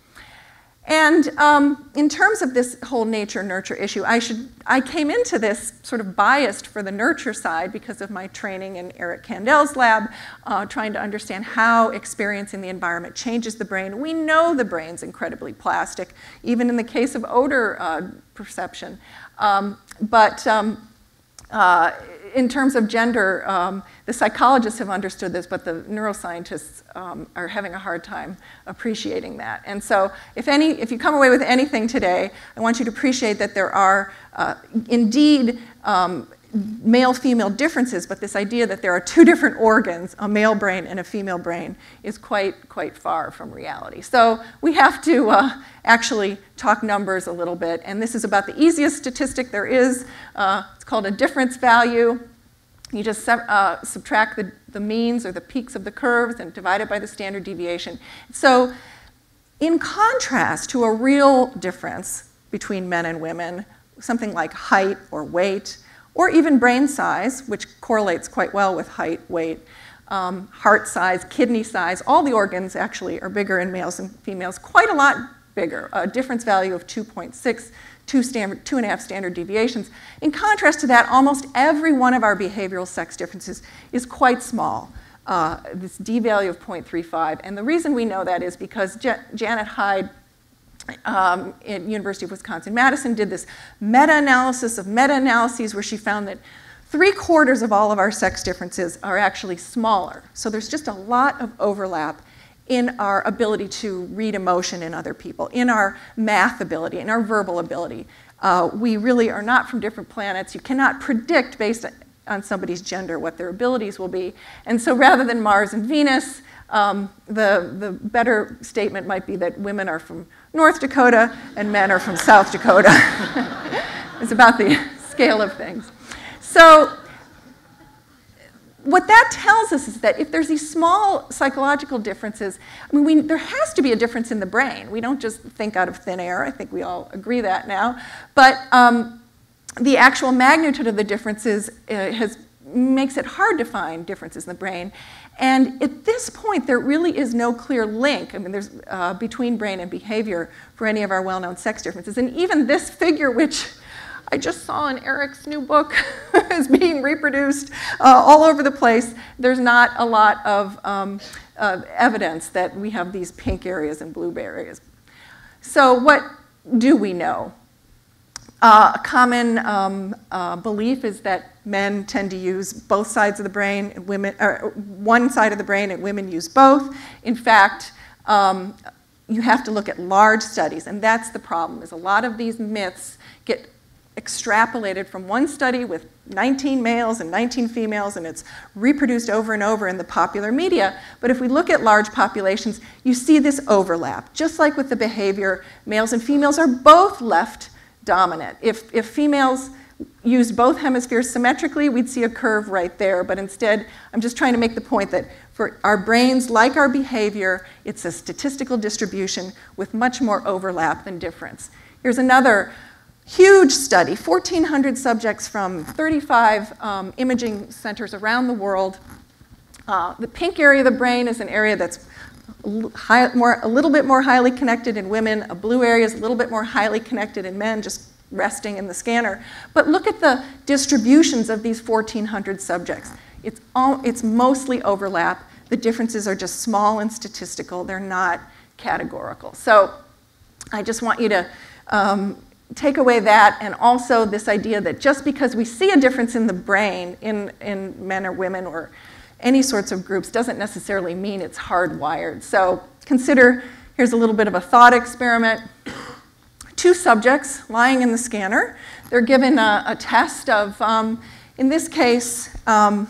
And um, in terms of this whole nature-nurture issue, I, should, I came into this sort of biased for the nurture side because of my training in Eric Kandel's lab, uh, trying to understand how experience in the environment changes the brain. We know the brain's incredibly plastic, even in the case of odor uh, perception. Um, but um, uh, in terms of gender, um, the psychologists have understood this, but the neuroscientists um, are having a hard time appreciating that. And so if, any, if you come away with anything today, I want you to appreciate that there are uh, indeed um, male-female differences, but this idea that there are two different organs, a male brain and a female brain, is quite, quite far from reality. So we have to uh, actually talk numbers a little bit, and this is about the easiest statistic there is. Uh, it's called a difference value. You just uh, subtract the, the means or the peaks of the curves and divide it by the standard deviation. So in contrast to a real difference between men and women, something like height or weight, or even brain size, which correlates quite well with height, weight, um, heart size, kidney size, all the organs actually are bigger in males and females, quite a lot bigger, a difference value of two point six, two, standard, two and a half standard deviations. In contrast to that, almost every one of our behavioral sex differences is quite small, uh, this d-value of zero point three five. And the reason we know that is because Ja- Janet Hyde Um, at University of Wisconsin-Madison did this meta-analysis of meta-analyses where she found that three quarters of all of our sex differences are actually smaller. So there's just a lot of overlap in our ability to read emotion in other people, in our math ability, in our verbal ability. Uh, we really are not from different planets. You cannot predict based on somebody's gender what their abilities will be. And so rather than Mars and Venus, um, the, the better statement might be that women are from North Dakota and men are from South Dakota. It's about the scale of things. So what that tells us is that if there's these small psychological differences, I mean, we, there has to be a difference in the brain. We don't just think out of thin air. I think we all agree that now. But um, the actual magnitude of the differences uh, has makes it hard to find differences in the brain. And at this point, there really is no clear link, I mean, there's uh, between brain and behavior for any of our well-known sex differences. And even this figure, which I just saw in Eric's new book, is being reproduced uh, all over the place. There's not a lot of um, uh, evidence that we have these pink areas and blue areas. So what do we know? Uh, a common um, uh, belief is that men tend to use both sides of the brain, and women, or one side of the brain, and women use both. In fact, um, you have to look at large studies, and that's the problem, is a lot of these myths get extrapolated from one study with nineteen males and nineteen females, and it's reproduced over and over in the popular media. But if we look at large populations, you see this overlap. Just like with the behavior, males and females are both left dominant. If, if females used both hemispheres symmetrically, we'd see a curve right there. But instead, I'm just trying to make the point that for our brains, like our behavior, it's a statistical distribution with much more overlap than difference. Here's another huge study, fourteen hundred subjects from thirty-five um, imaging centers around the world. Uh, the pink area of the brain is an area that's high, more, a little bit more highly connected in women. A blue area is a little bit more highly connected in men, just resting in the scanner. But look at the distributions of these fourteen hundred subjects. It's, all, it's mostly overlap. The differences are just small and statistical. They're not categorical. So I just want you to um, take away that, and also this idea that just because we see a difference in the brain in, in men or women or any sorts of groups doesn't necessarily mean it's hardwired. So consider, here's a little bit of a thought experiment. Two subjects lying in the scanner. They're given a, a test of, um, in this case, um,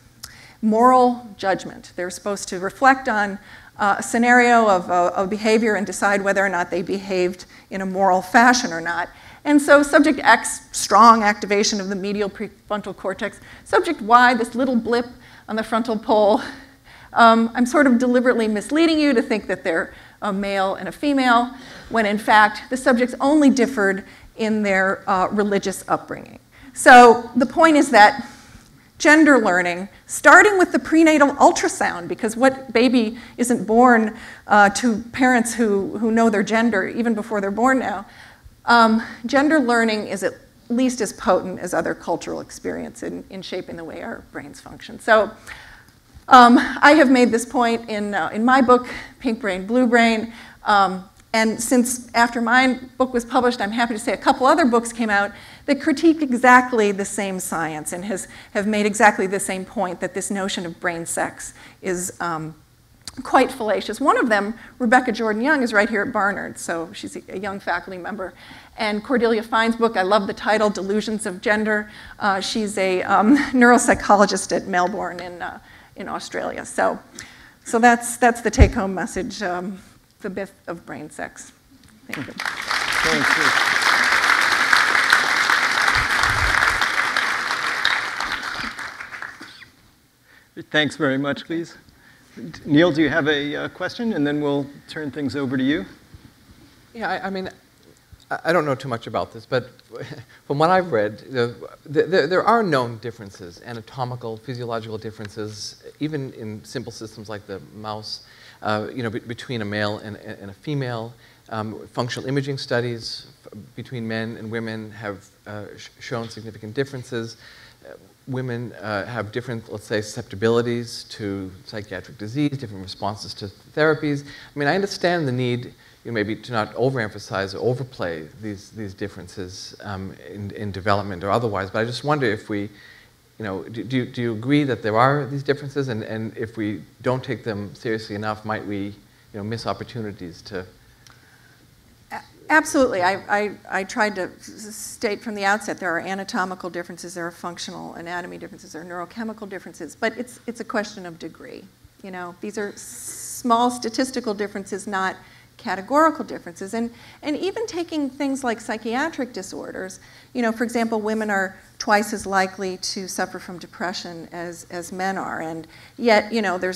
moral judgment. They're supposed to reflect on uh, a scenario of, uh, of behavior and decide whether or not they behaved in a moral fashion or not. And so subject X, strong activation of the medial prefrontal cortex. Subject Y, this little blip on the frontal pole. Um, I'm sort of deliberately misleading you to think that they're a male and a female, when in fact the subjects only differed in their uh, religious upbringing. So the point is that gender learning, starting with the prenatal ultrasound, because what baby isn't born uh, to parents who, who know their gender even before they're born now, um, gender learning is at least as potent as other cultural experience in, in shaping the way our brains function. So um, I have made this point in, uh, in my book, Pink Brain, Blue Brain. Um, and since after my book was published, I'm happy to say a couple other books came out that critique exactly the same science and has, have made exactly the same point, that this notion of brain sex is um, quite fallacious. One of them, Rebecca Jordan-Young, is right here at Barnard, so she's a young faculty member. And Cordelia Fine's book, I love the title, Delusions of Gender. Uh, she's a um, neuropsychologist at Melbourne in, uh, in Australia. So, so that's, that's the take-home message, um, the myth of brain sex. Thank you. Thank you. Thanks very much, Lise. Neil, do you have a uh, question? And then we'll turn things over to you. Yeah, I, I mean, I don't know too much about this, but from what I've read, the, the, there are known differences, anatomical, physiological differences, even in simple systems like the mouse, uh, you know, be, between a male and, and a female. Um, functional imaging studies between men and women have uh, sh shown significant differences. Uh, women uh, have different, let's say, susceptibilities to psychiatric disease, different responses to therapies. I mean, I understand the need, you know, maybe to not overemphasize or overplay these, these differences um, in, in development or otherwise, but I just wonder if we, you know, do, do, you, do you agree that there are these differences, and, and if we don't take them seriously enough, might we, you know, miss opportunities to... Absolutely. I, I, I tried to state from the outset there are anatomical differences, there are functional anatomy differences, there are neurochemical differences, but it's, it's a question of degree. You know, these are small statistical differences, not categorical differences. And, and even taking things like psychiatric disorders, you know, for example, women are twice as likely to suffer from depression as, as men are, and yet, you know, there's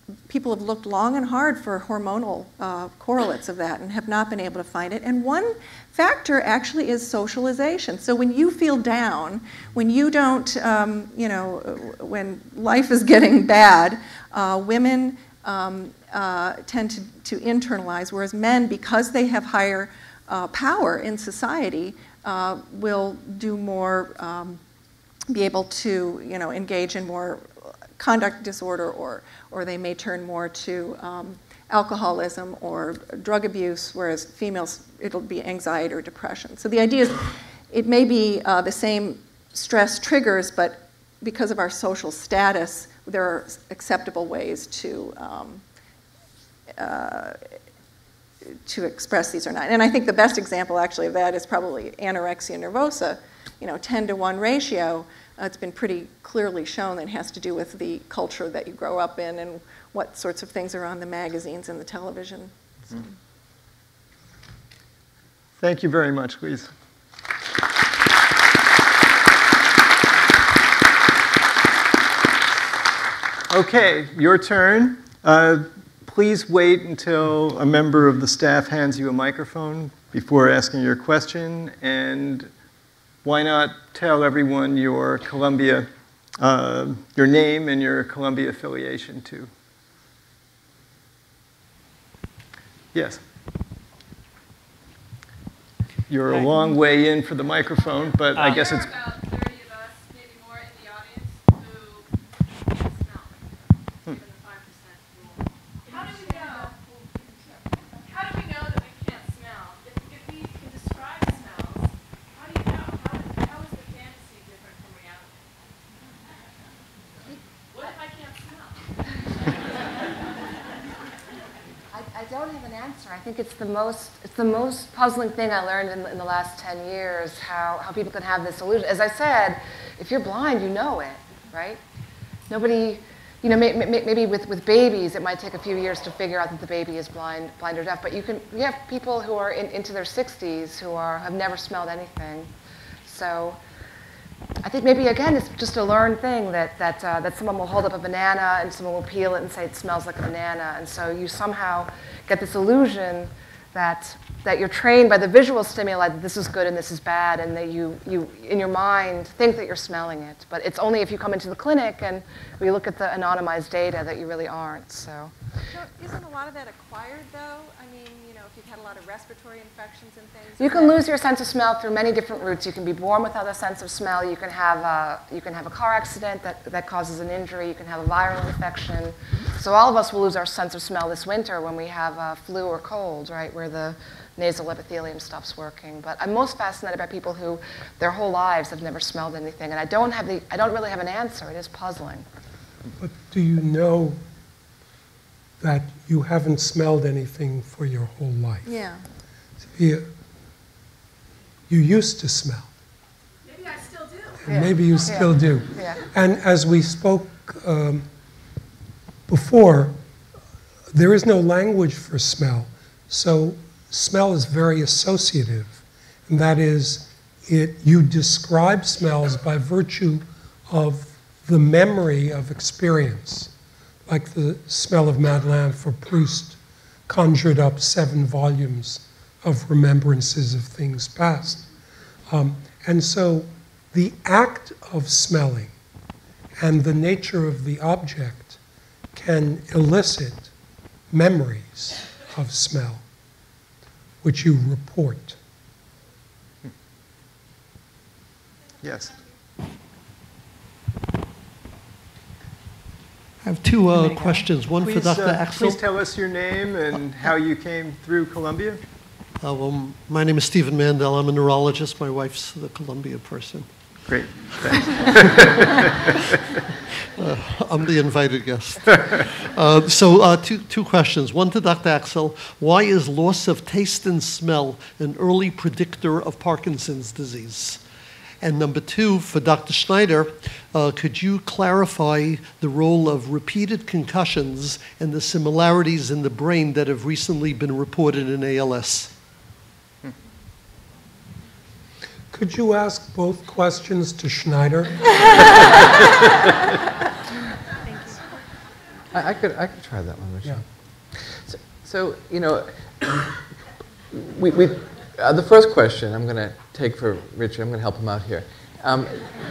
people have looked long and hard for hormonal uh, correlates of that and have not been able to find it. And one factor actually is socialization. So when you feel down, when you don't, um, you know, when life is getting bad, uh, women um, uh, tend to, to internalize, whereas men, because they have higher uh, power in society, uh, will do more, um, be able to, you know, engage in more conduct disorder, or, or they may turn more to um, alcoholism or drug abuse, whereas females, it'll be anxiety or depression. So the idea is it may be uh, the same stress triggers, but because of our social status, there are acceptable ways to, um, uh, to express these or not. And I think the best example actually of that is probably anorexia nervosa, you know, ten to one ratio. Uh, it's been pretty clearly shown that it has to do with the culture that you grow up in and what sorts of things are on the magazines and the television. So. Thank you very much, Lise. Okay, your turn. Uh, please wait until a member of the staff hands you a microphone before asking your question, and why not tell everyone your Columbia, uh, your name and your Columbia affiliation too? Yes. You're a long way in for the microphone, but I guess it's... There are about thirty of us, maybe more in the audience, who can't smell, given the five percent rule. How do we know? How do we know that we can't smell? If, if we can describe smells, how do you know? How, how is the fantasy different from reality? What if I can't smell? I, I don't have an answer. I think it's the most it's the most puzzling thing I learned in, in the last ten years, how, how people can have this illusion. As I said, if you're blind, you know it, right? Nobody, you know, may, may, maybe with, with babies, it might take a few years to figure out that the baby is blind, blind or deaf, but you can, we have people who are in, into their sixties who are, have never smelled anything. So I think maybe, again, it's just a learned thing that, that, uh, that someone will hold up a banana and someone will peel it and say it smells like a banana. And so you somehow get this illusion that, that you're trained by the visual stimuli that this is good and this is bad, and that you, you, in your mind, think that you're smelling it. But it's only if you come into the clinic and we look at the anonymized data that you really aren't. So. So isn't a lot of that acquired, though? I mean, you know, if you've had a lot of respiratory infections and things. You can lose your sense of smell through many different routes. You can be born without a sense of smell. You can have a, you can have a car accident that, that causes an injury. You can have a viral infection. So all of us will lose our sense of smell this winter when we have a flu or cold, right, where the nasal epithelium stops working. But I'm most fascinated by people who their whole lives have never smelled anything. And I don't, have the, I don't really have an answer. It is puzzling. But do you know that you haven't smelled anything for your whole life? Yeah. You, you used to smell. Maybe I still do. And maybe you still yeah. do. Yeah. And as we spoke um, before, there is no language for smell. So smell is very associative. And that is, it, you describe smells by virtue of the memory of experience. Like the smell of Madeleine for Proust conjured up seven volumes of remembrances of things past. Um, and so the act of smelling and the nature of the object can elicit memories of smell, which you report. Yes. I have two uh, questions, one Please, for Doctor uh, Axel. Please tell us your name and how you came through Columbia. Uh, well, my name is Stephen Mandel. I'm a neurologist. My wife's the Columbia person. Great, thanks. uh, I'm the invited guest. Uh, so uh, two, two questions. One to Doctor Axel. Why is loss of taste and smell an early predictor of Parkinson's disease? And number two, for Doctor Shneider, uh, could you clarify the role of repeated concussions and the similarities in the brain that have recently been reported in A L S? Could you ask both questions to Shneider? I, I could I could try that one, Richard. Yeah. So, so you know, we, we uh, the first question I'm going to take for Richard. I'm going to help him out here. Um,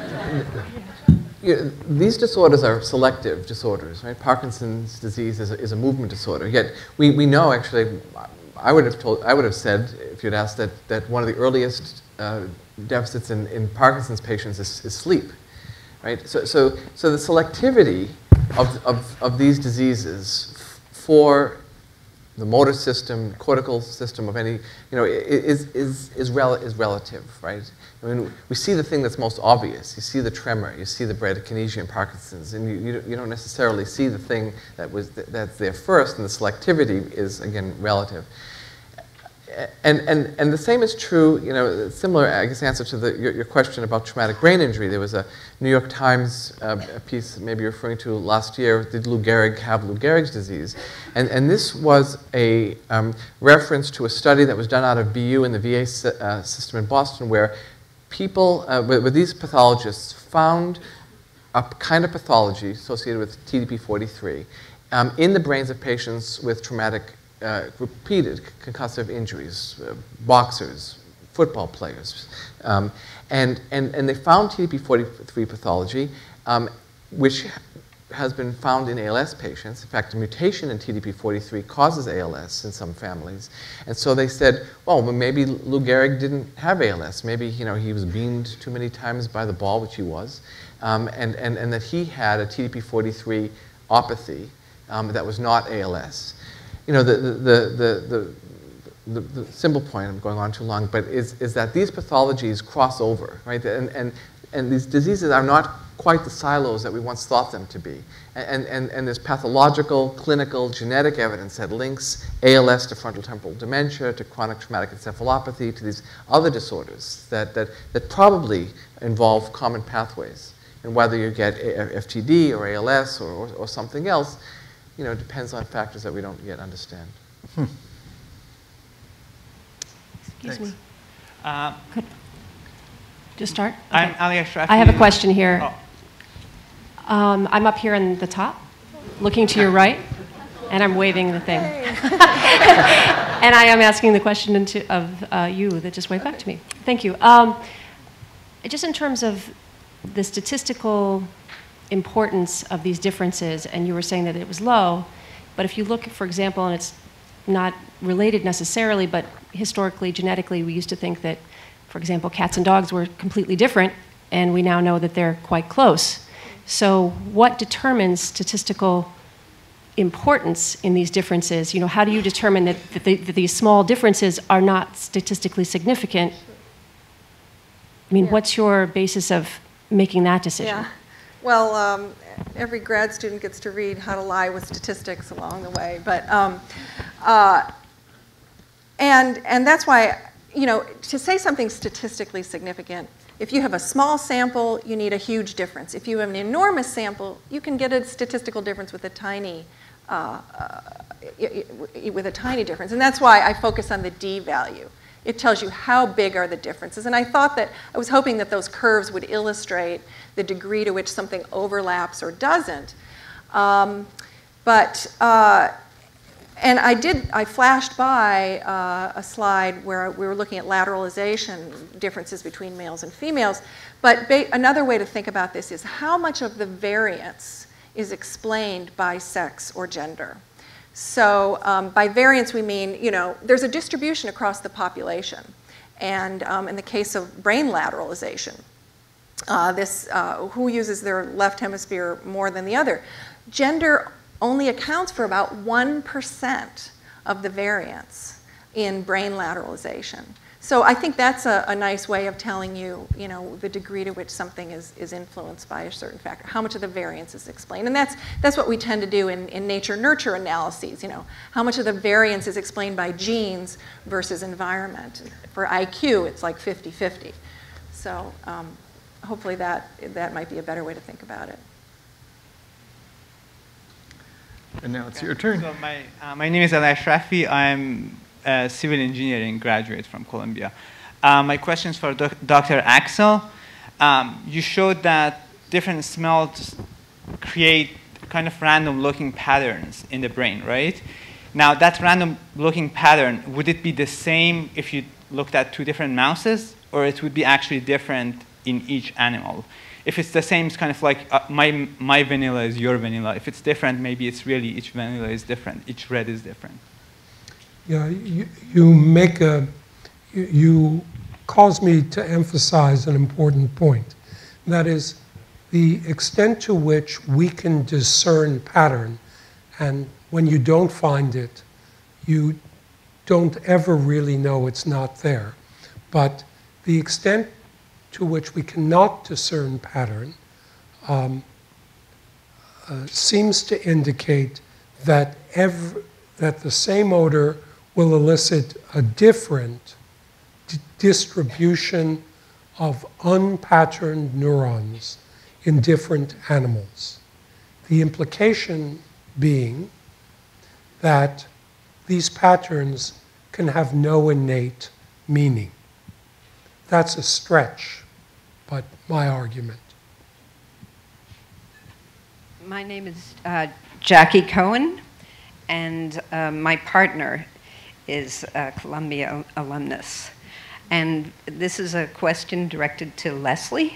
you know, these disorders are selective disorders, right? Parkinson's disease is a, is a movement disorder. Yet we, we know actually. I would have told. I would have said if you'd asked that that one of the earliest uh, deficits in, in Parkinson's patients is, is sleep, right? So so so the selectivity of of, of these diseases for the motor system, cortical system of any, you know, is is is, rel is relative, right? I mean, we see the thing that's most obvious. You see the tremor, you see the bradykinesia in Parkinson's, and you, you, you don't necessarily see the thing that was th that's there first, and the selectivity is, again, relative. And, and, and the same is true, you know, similar, I guess, answer to the, your, your question about traumatic brain injury. There was a New York Times uh, piece, maybe you're referring to last year, did Lou Gehrig have Lou Gehrig's disease? And, and this was a um, reference to a study that was done out of B U in the V A uh, system in Boston, where people, uh, with, with these pathologists, found a kind of pathology associated with T D P forty-three um, in the brains of patients with traumatic Uh, repeated concussive injuries, uh, boxers, football players. Um, and, and, and they found T D P forty-three pathology, um, which has been found in A L S patients. In fact, a mutation in T D P forty-three causes A L S in some families. And so they said, well, maybe Lou Gehrig didn't have A L S. Maybe, you know, he was beamed too many times by the ball, which he was, um, and, and, and that he had a T D P forty-three opathy um, that was not A L S. You know, the, the, the, the, the, the simple point, I'm going on too long, but is, is that these pathologies cross over, right? And, and, and these diseases are not quite the silos that we once thought them to be. And, and, and there's pathological, clinical, genetic evidence that links A L S to frontal temporal dementia, to chronic traumatic encephalopathy, to these other disorders that, that, that probably involve common pathways. And whether you get F T D or A L S or, or, or something else, you know, it depends on factors that we don't yet understand. Hmm. Excuse Thanks. me. Uh, Could just start? Okay. I'm Ali Ashrafi. I have a question here. Oh. Um, I'm up here in the top, looking to your right, and I'm waving the thing. And I am asking the question into, of uh, you that just waved back to me. Thank you. Um, just in terms of the statistical importance of these differences, and you were saying that it was low, but if you look, for example, and it's not related necessarily, but historically, genetically, we used to think that, for example, cats and dogs were completely different, and we now know that they're quite close. So what determines statistical importance in these differences? You know, how do you determine that, that, they, that these small differences are not statistically significant? I mean, Yeah. what's your basis of making that decision? Yeah. Well, um, every grad student gets to read How to Lie with Statistics along the way. But, um, uh, and, and that's why, you know, to say something statistically significant, if you have a small sample, you need a huge difference. If you have an enormous sample, you can get a statistical difference with a tiny, uh, uh, with a tiny difference. And that's why I focus on the D value. It tells you how big are the differences. And I thought that, I was hoping that those curves would illustrate the degree to which something overlaps or doesn't. Um, but, uh, and I did, I flashed by uh, a slide where we were looking at lateralization, differences between males and females. But another way to think about this is how much of the variance is explained by sex or gender. So um, by variance, we mean, you know, there's a distribution across the population. And um, in the case of brain lateralization, uh, this, uh, who uses their left hemisphere more than the other? Gender only accounts for about one percent of the variance in brain lateralization. So I think that's a, a nice way of telling you, you know, the degree to which something is, is influenced by a certain factor, how much of the variance is explained. And that's, that's what we tend to do in, in nature-nurture analyses, you know, how much of the variance is explained by genes versus environment. For I Q, it's like fifty fifty. So um, hopefully that, that might be a better way to think about it. And now it's your turn. So my, uh, my name is Ali Ashrafi. I'm a civil engineering graduate from Columbia. Uh, my question is for doc Doctor Axel. Um, you showed that different smells create kind of random looking patterns in the brain, right? Now, that random looking pattern, would it be the same if you looked at two different mouses, or it would be actually different in each animal? If it's the same, it's kind of like uh, my, my vanilla is your vanilla. If it's different, maybe it's really each vanilla is different. Each red is different. Yeah, you, you make a, you, you cause me to emphasize an important point. That is, the extent to which we can discern pattern, and when you don't find it, you don't ever really know it's not there. But the extent to which we cannot discern pattern um, uh, seems to indicate that, every, that the same odor will elicit a different d distribution of unpatterned neurons in different animals. The implication being that these patterns can have no innate meaning. That's a stretch, but my argument. My name is uh, Jackie Cohen, and uh, my partner is a Columbia alumnus. And this is a question directed to Leslie.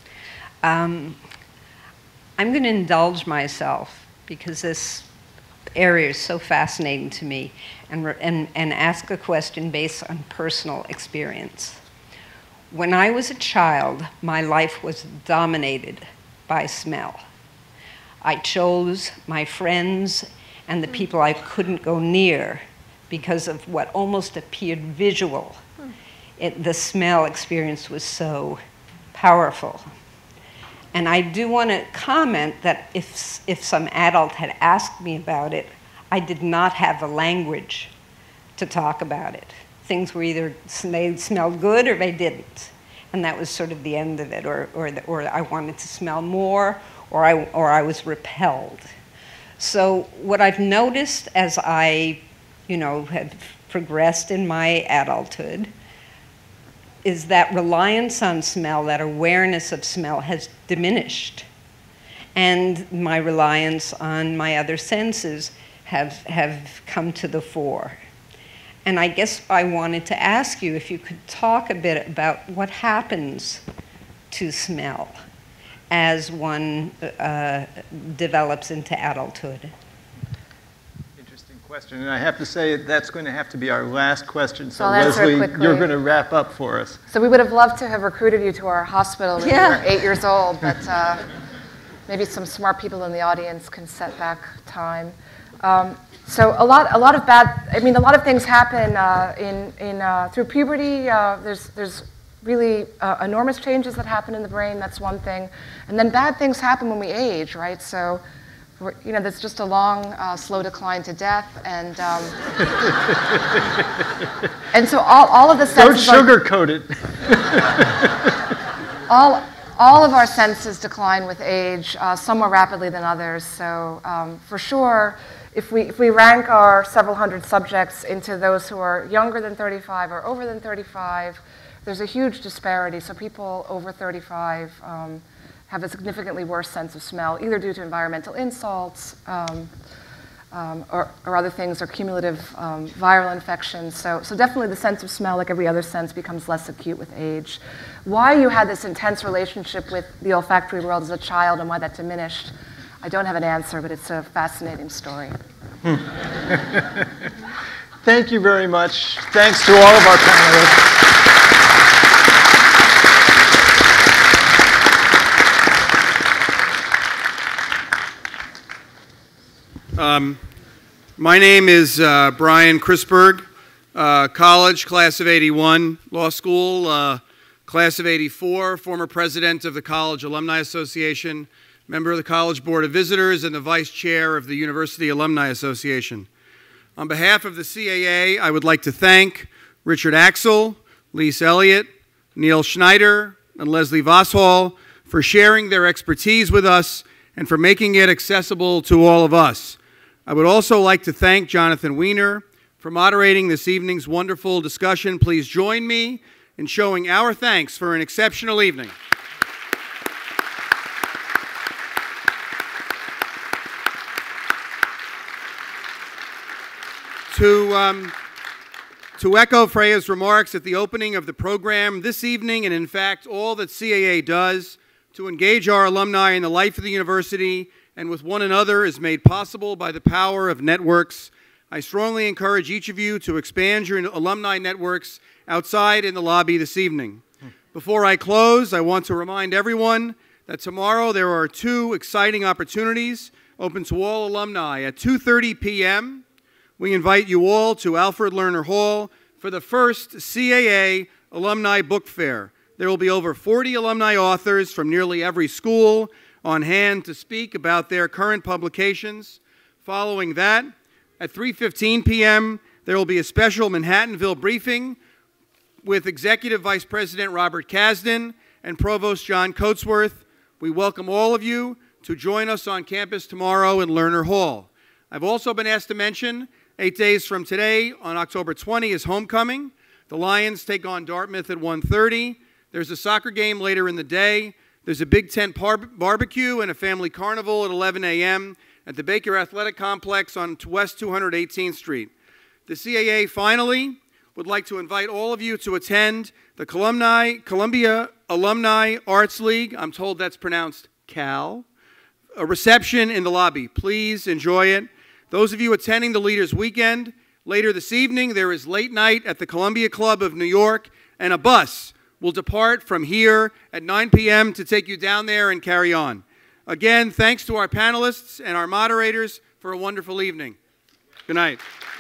Um, I'm going to indulge myself because this area is so fascinating to me, and, and, and ask a question based on personal experience. When I was a child, my life was dominated by smell. I chose my friends and the people I couldn't go near because of what almost appeared visual. It, the smell experience was so powerful. And I do want to comment that if, if some adult had asked me about it, I did not have a language to talk about it. Things were either, they smelled good or they didn't. And that was sort of the end of it, or, or, the, or I wanted to smell more, or I, or I was repelled. So what I've noticed as I, you know, have progressed in my adulthood is that reliance on smell, that awareness of smell has diminished. And my reliance on my other senses have, have come to the fore. And I guess I wanted to ask you if you could talk a bit about what happens to smell as one uh, develops into adulthood. Interesting question, and I have to say that's going to have to be our last question. So, I'll answer it Leslie, quickly. you're going to wrap up for us. So we would have loved to have recruited you to our hospital when Yeah. you were eight years old, but uh, maybe some smart people in the audience can set back time. Um, so a lot, a lot of bad, I mean, a lot of things happen uh, in, in, uh, through puberty. Uh, there's, there's really uh, enormous changes that happen in the brain. That's one thing. And then bad things happen when we age, right? So, we're, you know, there's just a long, uh, slow decline to death. And, um, and so all, all of the senses... Don't sugarcoat it. all, all of our senses decline with age, uh, some more rapidly than others. So um, for sure, if we, if we rank our several hundred subjects into those who are younger than thirty-five or over than thirty-five, there's a huge disparity. So people over thirty-five um, have a significantly worse sense of smell, either due to environmental insults um, um, or, or other things, or cumulative um, viral infections. So, so definitely the sense of smell, like every other sense, becomes less acute with age. Why you had this intense relationship with the olfactory world as a child and why that diminished, I don't have an answer, but it's a fascinating story. Thank you very much. Thanks to all of our panelists. Um, my name is uh, Brian Chrisberg, uh, college, class of eighty-one, law school, uh, class of eighty-four, former president of the College Alumni Association, member of the College Board of Visitors, and the vice chair of the University Alumni Association. On behalf of the C A A, I would like to thank Richard Axel, Lise Eliot, Neil Shneider, and Leslie Vosshall for sharing their expertise with us and for making it accessible to all of us. I would also like to thank Jonathan Weiner for moderating this evening's wonderful discussion. Please join me in showing our thanks for an exceptional evening. To, um, to echo Freya's remarks at the opening of the program this evening, and in fact all that C A A does to engage our alumni in the life of the university and with one another is made possible by the power of networks. I strongly encourage each of you to expand your alumni networks outside in the lobby this evening. Before I close, I want to remind everyone that tomorrow there are two exciting opportunities open to all alumni. At two thirty p m, we invite you all to Alfred Lerner Hall for the first C A A Alumni Book Fair. There will be over forty alumni authors from nearly every school on hand to speak about their current publications. Following that, at three fifteen p m, there will be a special Manhattanville briefing with Executive Vice President Robert Kasdan and Provost John Coatsworth. We welcome all of you to join us on campus tomorrow in Lerner Hall. I've also been asked to mention eight days from today, on October twentieth, is homecoming. The Lions take on Dartmouth at one thirty. There's a soccer game later in the day. There's a big tent bar barbecue and a family carnival at eleven a m at the Baker Athletic Complex on West two hundred eighteenth Street. The C A A finally would like to invite all of you to attend the Columni, Columbia Alumni Arts League. I'm told that's pronounced Cal. A reception in the lobby. Please enjoy it. Those of you attending the Leaders Weekend, later this evening there is late night at the Columbia Club of New York, and a bus will depart from here at nine p m to take you down there and carry on. Again, thanks to our panelists and our moderators for a wonderful evening. Good night.